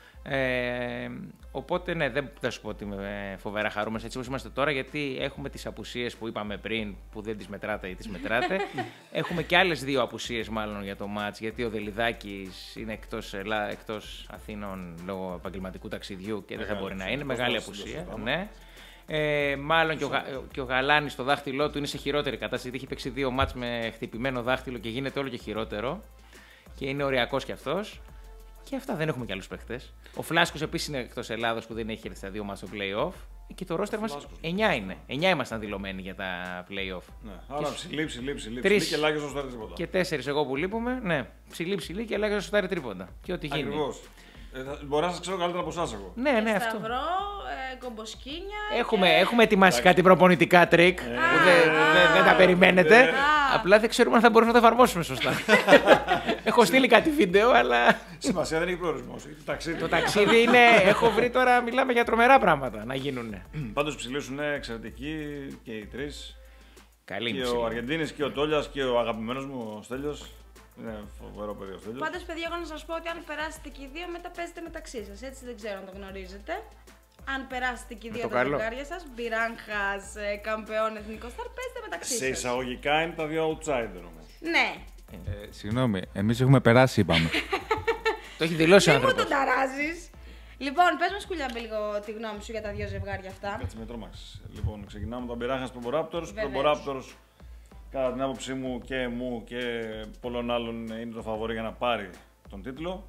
S3: Οπότε ναι, δεν θα σου πω ότι είμαι φοβερά χαρούμενος έτσι όπως είμαστε τώρα, γιατί έχουμε τις απουσίες που είπαμε πριν, που δεν τις μετράτε ή τις μετράτε. Έχουμε και άλλες 2 απουσίες μάλλον για το μάτς, γιατί ο Δελιδάκης είναι εκτός Αθήνων λόγω επαγγελματικού ταξιδιού και δεν θα μπορεί να είναι. Μεγάλη απουσία. Ναι. Μάλλον και ο Γαλάνης στο δάχτυλό του είναι σε χειρότερη κατάσταση, γιατί έχει παίξει 2 μάτς με χτυπημένο δάχτυλο και γίνεται όλο και χειρότερο. Και είναι οριακός κι αυτός. Και αυτά, δεν έχουμε κι άλλους παίχτες. Ο Φλάσκος επίσης είναι εκτός Ελλάδος που δεν έχει έρθει στα 2 μάτς στο play-off. Και το roster μας 9 είναι. 9 ήμασταν δηλωμένοι για τα play-off.
S2: Ναι. Άρα ψηλή.
S3: Τρεις.
S2: Και ελάχιστο στο τίποτα.
S3: Και 4 εγώ που λείπουμε, ναι. Ψηλή και ελάχιστο σουτάρει τρίποντα. Και ό,τι γίνει.
S2: Ακριβώς. Μπορεί να σας ξέρω καλύτερα από εσάς εγώ.
S3: Ναι, αυτό.
S1: Σταυρό, κομποσκίνια.
S3: Έχουμε ετοιμάσει κάτι προπονητικά τρίκ που δεν τα περιμένετε. Απλά δεν ξέρουμε αν θα μπορούμε να τα εφαρμόσουμε σωστά. Έχω στείλει κάτι βίντεο, αλλά.
S2: Σημασία δεν έχει προορισμό.
S3: Το ταξίδι είναι. Έχω βρει τώρα, μιλάμε για τρομερά πράγματα να γίνουν.
S2: Πάντως ψηλοί είναι εξαιρετικοί και οι 3.
S3: Καλή
S2: Και
S3: ψηλή.
S2: ο Αργεντίνης και ο Τόλιας και ο αγαπημένος μου ο Στέλιος. Είναι φοβερό παιδί ο Στέλιος.
S1: Πάντως, παιδιά, εγώ να σας πω ότι αν περάσετε και οι 2, μετά παίζετε μεταξύ σας. Έτσι δεν ξέρω αν το γνωρίζετε. Αν περάσετε και οι δύο
S3: το
S1: τα
S3: καλό.
S1: ζευγάρια σας, Μπιράνχας, καμπεόν εθνικό στάρ, παίζετε μεταξύ
S2: Σε
S1: σας.
S2: εισαγωγικά είναι τα δύο outsider όμως.
S1: Ναι.
S4: Συγγνώμη, εμείς έχουμε περάσει, είπαμε.
S3: Το έχει δηλώσει ο
S1: Μην μου
S3: άνθρωπος.
S1: τον ταράζεις. Λοιπόν, πες μας Κουλιάμπη λίγο τη γνώμη σου για τα δύο ζευγάρια αυτά.
S2: Κάτσε με τρόμαξες. Λοιπόν, ξεκινάμε με τον Μπιράνχας Προποράπτορς.
S1: Βεβαίως.
S2: Προποράπτορς, κατά την άποψή μου και μου και πολλών άλλων, είναι το φαβορί για να πάρει τον τίτλο.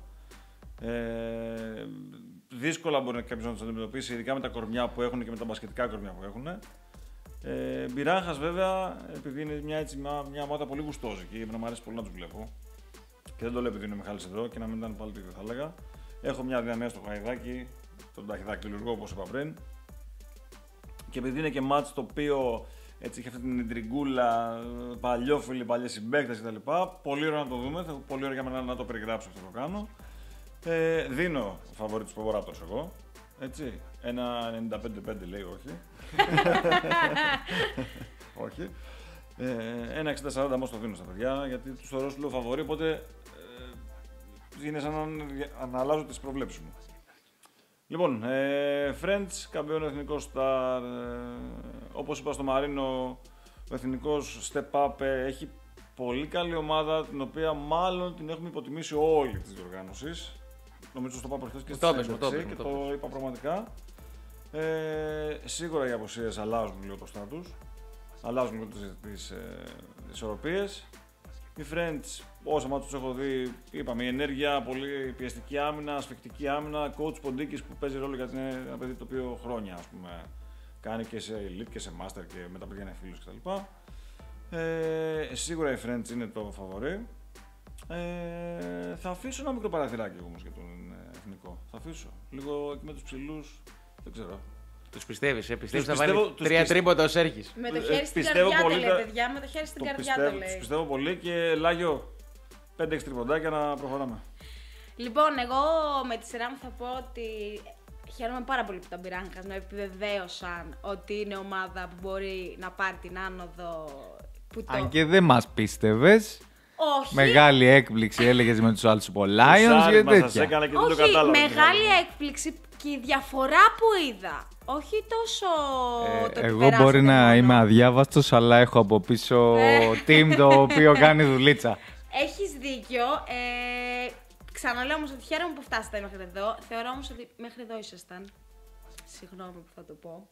S2: Δύσκολα μπορεί κάποιος να τους αντιμετωπίσει, ειδικά με τα κορμιά που έχουν και με τα μπασκετικά κορμιά που έχουν. Μπιράνχας βέβαια, επειδή είναι μια ομάδα πολύ γουστόζικη, εμένα μου αρέσει πολύ να τους βλέπω. Και δεν το λέω επειδή είναι ο Μιχάλης εδώ και να μην ήταν πάλι το ίδιο θα έλεγα. Έχω μια δυναμία στο Χαϊδάκι, τον ταχυδακτηλουργό όπως είπα πριν. Και επειδή είναι και μάτς το οποίο έτσι έχει αυτή την ιντριγκούλα, παλιόφιλοι, παλιές συμπαίκτες κτλ. Πολύ ωραίο να το δούμε, πολύ ωραίο για μένα να το περιγράψω αυτό που κάνω. Δίνω φαβορί τους Προποράπτορς εγώ. Έτσι. Ένα 95-5 λέει, όχι. Όχι. Ένα 60-40 όμως το δίνω στα παιδιά, γιατί τους θεωρώ σου λέω φαβορί, οπότε είναι σαν να αλλάζω τις προβλέψεις μου. Λοιπόν, Friends, καμπιόν εθνικό στάρ, όπως είπα στο Μαρίνο, ο εθνικός step up έχει πολύ καλή ομάδα, την οποία μάλλον την έχουμε υποτιμήσει όλοι της διοργάνωσης. Νομίζω στο είπα προχθές και στη συνέντευξη και το είπα πραγματικά. Σίγουρα οι αποσίες αλλάζουν λίγο το στάτους, αλλάζουν λίγο τις ισορροπίες. Οι Friends, όσα μάτια τους έχω δει, είπαμε, η ενέργεια, πολύ πιεστική άμυνα, ασφικτική άμυνα, coach Ποντίκης που παίζει ρόλο γιατί είναι ένα παιδί το οποίο χρόνια, ας πούμε, κάνει και σε elite και σε master και με τα παιδιά είναι φίλους κτλ. Σίγουρα οι Friends είναι το φαβορί. Θα αφήσω ένα μικρό παραθυράκι όμως για τον εθνικό. Θα αφήσω. Λίγο εκεί με τους ψηλούς, δεν ξέρω.
S3: Τους πιστεύεις, πιστεύεις θα
S2: πιστεύω,
S3: βάλει
S2: τους
S3: 3 τρίποτα ο Σέρχης.
S1: Με το χέρι στην
S2: πιστεύω
S1: καρδιά
S2: πολύ
S1: το λέει,
S2: τα-
S1: παιδιά. Με το χέρι στην καρδιά το
S2: Τους
S1: λέει.
S2: πιστεύω πολύ και Λάγιο 5-6 τριποντάκια να προχωράμε.
S1: Λοιπόν, εγώ με τη σειρά μου θα πω ότι χαίρομαι πάρα πολύ που τα Μπιράνχας με επιβεβαίωσαν ότι είναι ομάδα που μπορεί να πάρει την άνοδο. Που το...
S4: Αν και δεν μας πίστευες,
S1: Όχι,
S4: μεγάλη έκπληξη έλεγες με τους Alsupo Lions και
S2: Σας
S4: τέτοια.
S2: έκανα και δεν το
S1: όχι,
S2: κατάλαβα.
S1: μεγάλη έκπληξη και η διαφορά που είδα. Όχι τόσο το ότι
S4: Εγώ
S1: περάσατε
S4: μπορεί να
S1: μόνο.
S4: είμαι αδιάβαστος, αλλά έχω από πίσω team το οποίο κάνει δουλίτσα.
S1: Έχεις δίκιο. Ξαναλέω όμως ότι χαίρομαι που φτάσατε μέχρι εδώ. Θεωρώ όμως ότι μέχρι εδώ ήσασταν. Συγγνώμη που θα το πω.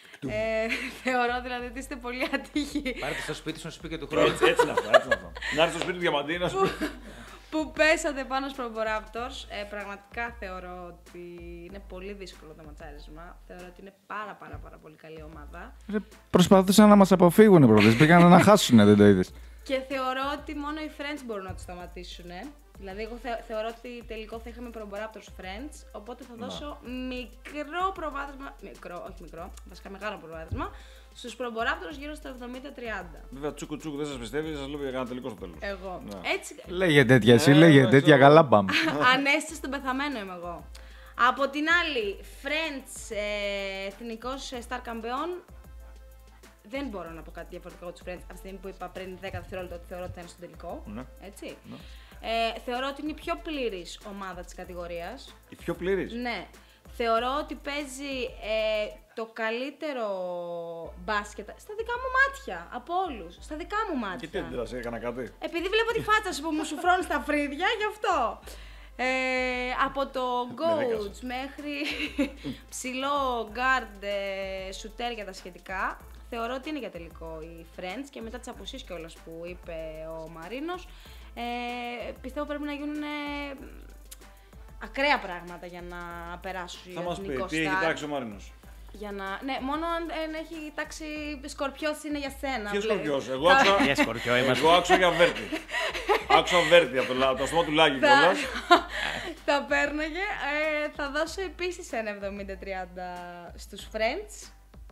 S1: Θεωρώ δηλαδή ότι είστε πολύ ατύχοι
S3: Πάρετε στο σπίτι σου να σου πει και του χρόνου.
S2: Έτσι είναι αυτό, έτσι είναι αυτό. Να έρθει στο σπίτι του Διαμαντή να σου πει.
S1: που πέσατε πάνω στο Προποράπτορς. Πραγματικά θεωρώ ότι είναι πολύ δύσκολο το ματσάρισμα. Θεωρώ ότι είναι πάρα πολύ καλή ομάδα.
S4: Προσπαθούσαν να μας αποφύγουν οι προβολές, πήγαν να χάσουν, δεν το είδες.
S1: Και θεωρώ ότι μόνο οι Friends μπορούν να τους σταματήσουν. Δηλαδή, εγώ θεωρώ ότι τελικό θα είχαμε Προποράπτορς Friends. Οπότε θα δώσω μικρό προβάδισμα. Όχι μικρό, βασικά μεγάλο προβάδισμα. Στους Προποράπτορς γύρω στο 70-30.
S2: Βέβαια, τσούκου τσούκου δεν σας πιστεύει, σας λέω για κανένα τελικό στο τέλος.
S1: Εγώ.
S2: Ναι.
S1: Έτσι.
S4: Λέγε τέτοια, εσύ λέγε τέτοια, καλά πάμε.
S1: Ανέστησε στον πεθαμένο είμαι εγώ. Από την άλλη, Friends, εθνικός Star Campeon. Δεν μπορώ να πω κάτι διαφορετικό του Friends από τη στιγμή που είπα πριν 10 δευτερόλεπτα ότι θεωρώ ότι θα είναι στο τελικό.
S2: Ναι.
S1: Έτσι.
S2: Ναι.
S1: Θεωρώ ότι είναι η πιο πλήρης ομάδα της κατηγορίας.
S2: Η πιο πλήρης.
S1: Ναι. Θεωρώ ότι παίζει το καλύτερο μπάσκετ στα δικά μου μάτια. Από όλους. Στα δικά μου
S2: Και
S1: μάτια.
S2: τι αντίδραση, έκανα κάτι.
S1: Επειδή βλέπω τη φάτσα σου που μου σουφρώνει στα φρύδια, γι' αυτό. Από το coach μέχρι ψηλό guard, shooter για τα σχετικά, θεωρώ ότι είναι για τελικό οι Friends και μετά τις απουσίες κιόλας που είπε ο Μαρίνος, πιστεύω πρέπει να γίνουν ακραία πράγματα για να περάσουν
S2: Θα
S1: οι
S2: μας πει,
S1: εθνικό
S2: τι έχει
S1: στάρ.
S2: τάξει ο Μαρίνος.
S1: Για να... Ναι, μόνο αν έχει τάξει Σκορπιός είναι για σένα.
S2: Ποιος
S1: βλέπεις.
S2: Σκορπιός, εγώ άκουσα.
S3: Για σκορπιό είμαστε.
S2: Εγώ άκουσα για Βέρτη. Άκουσα Βέρτη από το στόμα του Λάκη κιόλας.
S1: Θα πέρναγε. Θα δώσω επίσης ένα 70-30 στους Friends.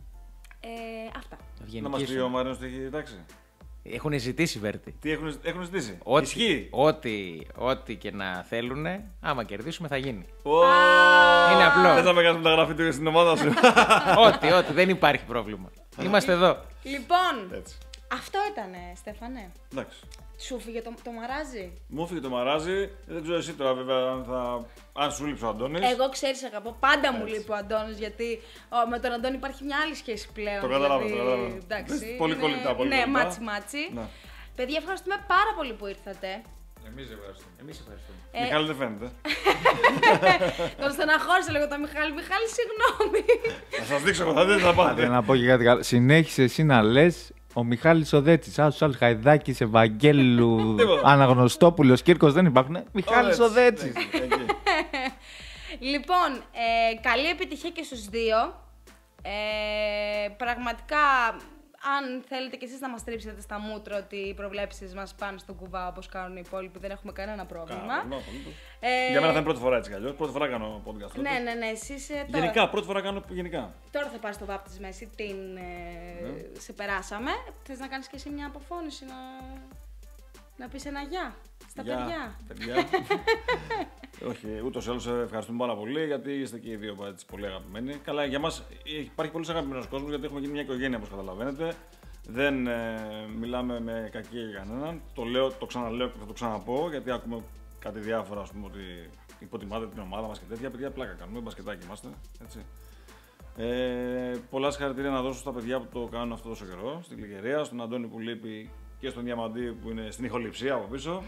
S1: Αυτά.
S2: Να μας πει ο Μαρίνος τι έχει τάξει.
S3: Έχουν ζητήσει Βέρτη.
S2: Τι έχουν ζητήσει.
S3: Ό,τι,
S2: Ισχύει.
S3: ό,τι και να θέλουν, άμα κερδίσουμε θα γίνει.
S2: Ω,
S3: Είναι απλό.
S2: θες να με κάνεις μεταγραφή στην ομάδα σου.
S3: Ό,τι, δεν υπάρχει πρόβλημα. Είμαστε εδώ.
S1: Λοιπόν,
S2: Έτσι.
S1: Αυτό ήτανε, Στέφανε.
S2: Εντάξει.
S1: Σου φύγε το μαράζι.
S2: Μου έφυγε το μαράζι. Δεν ξέρω εσύ τώρα βέβαια αν σου λείψει ο Αντώνης.
S1: Εγώ ξέρεις, αγαπώ. Πάντα μου λείπει ο Αντώνης, γιατί με τον Αντώνη υπάρχει μια άλλη σχέση πλέον.
S2: Το καταλάβω.
S1: Εντάξει.
S2: Πολύ κολλητά, πολύ
S1: Ναι,
S2: κολλητά.
S1: μάτσι.
S2: Ναι.
S1: Παιδιά, ευχαριστούμε πάρα πολύ που ήρθατε.
S4: Εμείς ευχαριστούμε.
S2: Μιχάλη δεν φαίνεται.
S1: Τον στεναχώρησε λίγο το Μιχάλη. Μιχάλη, συγγνώμη.
S2: Θα σας δείξω εγώ, θα δείτε θα πάτε.
S4: Να πω και κάτι καλό. Συνέχισε εσύ να λες ο Μιχάλης ο Δέτσης. Τους άλλους Χαϊδάκης, Ευαγγέλου,
S2: Τίποτα.
S4: Αναγνωστόπουλος, Κύρκος δεν υπάρχουν. Μιχάλης ο Δέτσης.
S2: Εκεί.
S1: Λοιπόν, καλή επιτυχία και στους δύο. Πραγματικά, αν θέλετε κι εσείς να μας τρίψετε στα μούτρα ότι οι προβλέψεις μας πάνε στον κουβά όπως κάνουν οι υπόλοιποι, δεν έχουμε κανένα πρόβλημα.
S2: Για μένα θα είναι πρώτη φορά έτσι κι αλλιώς. Πρώτη φορά κάνω podcast.
S1: Ναι, εσείς τώρα,
S2: Γενικά, πρώτη φορά κάνω γενικά.
S1: τώρα θα πάρεις το βάπτισμα, εσύ σε περάσαμε. Θες να κάνεις κι εσύ μια αποφώνηση, να πεις ένα γεια στα παιδιά.
S2: Όχι, ούτως ή άλλως ευχαριστούμε πάρα πολύ γιατί είστε και οι δύο έτσι, πολύ αγαπημένοι. Καλά, για μας υπάρχει πολύ αγαπημένος κόσμος γιατί έχουμε γίνει μια οικογένεια όπως καταλαβαίνετε. Δεν μιλάμε με κακία για κανέναν. Το λέω, το ξαναλέω και θα το ξαναπώ γιατί ακούμε κάτι διάφορα, ας πούμε, ότι υποτιμάτε την ομάδα μας και τέτοια. Παιδιά, πλάκα κάνουμε, μπασκετάκι είμαστε. Έτσι. Πολλά συγχαρητήρια να δώσω στα παιδιά που το κάνουν αυτό τόσο καιρό. Στην Κλικερία, στον Αντώνη που λείπει και στον Διαμαντή που είναι στην ηχοληψία από πίσω.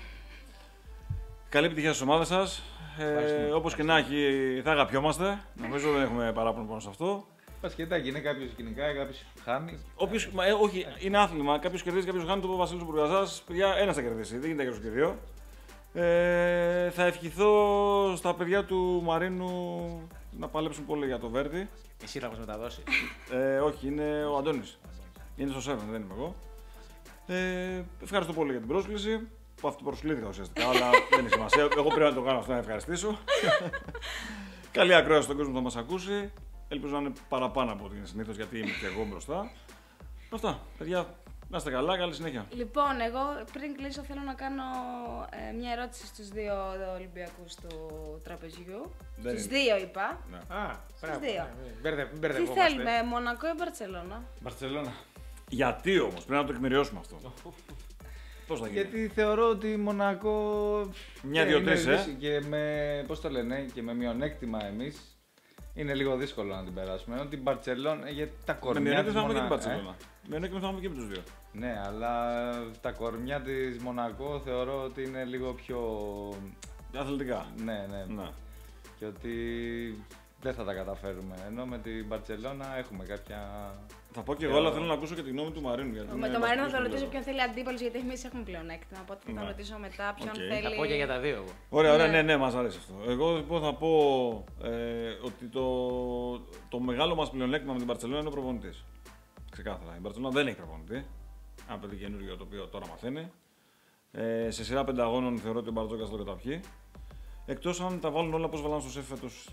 S2: Καλή επιτυχία στις ομάδες σας. Όπως και να έχει, θα αγαπιόμαστε. Νομίζω δεν έχουμε παράπονο πάνω σε αυτό.
S4: Πασχετάκι, είναι κάποιος κοινικά, κάποιος χάνει.
S2: Όχι, είναι άθλημα. Κάποιος κερδίζει, κάποιος χάνει. Το είπε ο Βασίλης Μπουργκαζάς. Παιδιά, ένας θα κερδίσει. Δεν γίνεται και δύο. Θα ευχηθώ στα παιδιά του Μαρίνου να παλέψουν πολύ για το Βέρτι.
S3: Εσύ θα μας μεταδώσεις.
S2: Όχι, είναι ο Αντώνης. Είναι στο 7, δεν είμαι εγώ. Ευχαριστώ πολύ για την πρόσκληση. Που αυτό προσκλήθηκα ουσιαστικά, αλλά δεν έχει σημασία. Εγώ πρέπει να το κάνω αυτό να ευχαριστήσω. Καλή ακρόαση στον κόσμο που θα μας ακούσει. Ελπίζω να είναι παραπάνω από ό,τι είναι συνήθως γιατί είμαι και εγώ μπροστά. Αυτά. Παιδιά, να είστε καλά, καλή συνέχεια.
S1: Λοιπόν, εγώ πριν κλείσω θέλω να κάνω μια ερώτηση στους δύο Ολυμπιακούς του τραπεζιού. Στους δύο είπα.
S2: Ναι.
S1: Στους δύο.
S3: Τι
S1: Τι θέλουμε, Μονακό ή Μπαρτσελώνα?
S2: Μπαρτσελώνα. Γιατί όμως, πρέπει να το εκμηριώσουμε αυτό. Πώς θα γίνει?
S4: Γιατί θεωρώ ότι η Μονακό.
S2: Μια, δύο, τρεις,
S4: Και με, πώς το λένε, και με μειονέκτημα εμείς είναι λίγο δύσκολο να την περάσουμε. Ενώ την Μπαρτσελώνα, γιατί τα κορμιά.
S2: Με μειονέκτημα θα πάμε και την Μπαρτσελώνα. Μειονέκτημα θα πάμε και με τους δύο.
S4: Ναι, αλλά τα κορμιά της Μονακό θεωρώ ότι είναι λίγο πιο.
S2: Αθλητικά.
S4: Ναι. Και ότι δεν θα τα καταφέρουμε. Ενώ με την Μπαρτσελώνα έχουμε κάποια.
S2: Θα πω και εγώ, αλλά θέλω να ακούσω και τη γνώμη του Μαρίνου.
S1: Με τον Μαρίνο θα ρωτήσω ποιον θέλει αντίπαλος, γιατί εμείς έχουμε πλεονέκτημα. Οπότε θα ρωτήσω μετά ποιον θέλει.
S3: Θα πω και για τα δύο εγώ.
S2: Ωραία, ναι, μας αρέσει αυτό. Εγώ λοιπόν θα πω ότι το μεγάλο μας πλεονέκτημα με την Μπαρτσελώνα είναι ο προπονητής. Ξεκάθαρα. Η Μπαρτσελώνα δεν έχει προπονητή. Ένα παιδί καινούργιο το οποίο τώρα μαθαίνει. Σε σειρά 5 αγώνων θεωρώ ότι ο Μπαρτζόκας το καταπιεί. Εκτός αν τα βάλουν όλα όπως βάλαν στο σεφ φέτος.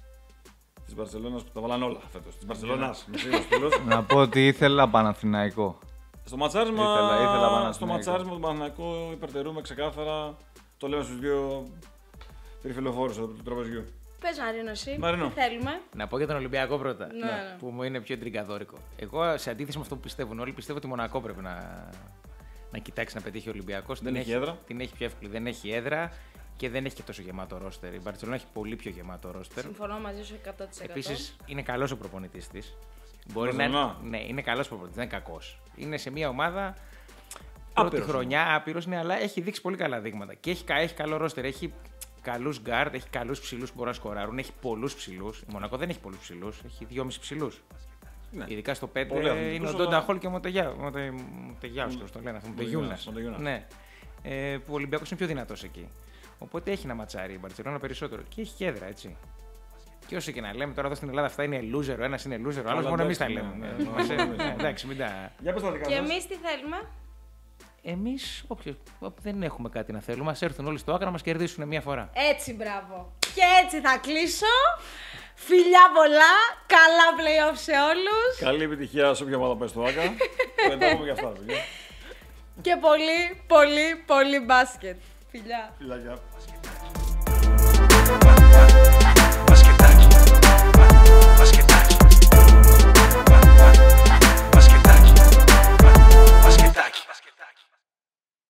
S2: Της Μπαρτσελώνας που τα βάλαν όλα φέτος. Της Μπαρτσελώνας.
S4: Να πω ότι ήθελα Παναθηναϊκό.
S2: Στο ματσάρισμα,
S4: ήθελα
S2: στο ματσάρισμα του Παναθηναϊκού υπερτερούμε ξεκάθαρα. Το λέμε στους δύο περιφελοφόρους του τραπεζιού.
S1: Πες Μαρίνο, εσύ.
S2: Μαρίνο.
S1: Τι θέλουμε.
S3: Να πω για τον Ολυμπιακό πρώτα.
S1: Ναι.
S3: Που μου είναι πιο τριγκαδόρικο. Εγώ, σε αντίθεση με αυτό που πιστεύουν όλοι, πιστεύω ότι Μονακό πρέπει να κοιτάξει να πετύχει ο Ολυμπιακός.
S2: Δεν έχει έδρα.
S3: Την έχει πιο εύκολη. Δεν έχει έδρα και δεν έχει και τόσο γεμάτο ρόστερ. Η Μπαρτσελόνα έχει πολύ πιο γεμάτο ρόστερ.
S1: Συμφωνώ μαζί σου 100%.
S3: Επίσης είναι καλός ο προπονητής της.
S2: Μπορεί να
S3: ναι, είναι καλός προπονητής, δεν είναι κακός. Είναι σε μια ομάδα πρώτη χρονιά, άπειρος, ναι, αλλά έχει δείξει πολύ καλά δείγματα. Και έχει καλό ρόστερ. Έχει καλούς γκάρντ, έχει καλούς ψηλούς που μπορούν να σκοράρουν, έχει πολλούς ψηλούς. Η Μονακό δεν έχει πολλούς ψηλούς, έχει 2,5 ψηλούς.
S2: Ναι.
S3: Ειδικά στο 5 είναι ο Ντόντα Χολ και ο Μοντεγιάουσκος, το λένε αυτό. Μοντεγιούνας. Ναι. Που ο Ολυμπιακός είναι πιο δυνατός εκεί. Οπότε έχει να ματσάρει η Μπαρτσελόνα περισσότερο. Και έχει και έδρα, έτσι. Και όσο και να λέμε, τώρα εδώ στην Ελλάδα αυτά είναι loser, ο ένας είναι loser, ο άλλος μόνο εμείς τα λέμε. Εντάξει, μην τα.
S1: Και εμείς τι θέλουμε.
S3: Εμείς δεν έχουμε κάτι να θέλουμε. Ας έρθουν όλοι στο Άκρα να μας κερδίσουν μία φορά.
S1: Έτσι, μπράβο. Και έτσι θα κλείσω. Φιλιά πολλά, καλά play-off σε όλους.
S2: Καλή επιτυχία σε όποια ομάδα πες στο Άκρα. Μετά πούμε και αυτά.
S1: Και πολύ, πολύ, πολύ μπάσκετ. Φιλιά.
S2: Φιλάκια.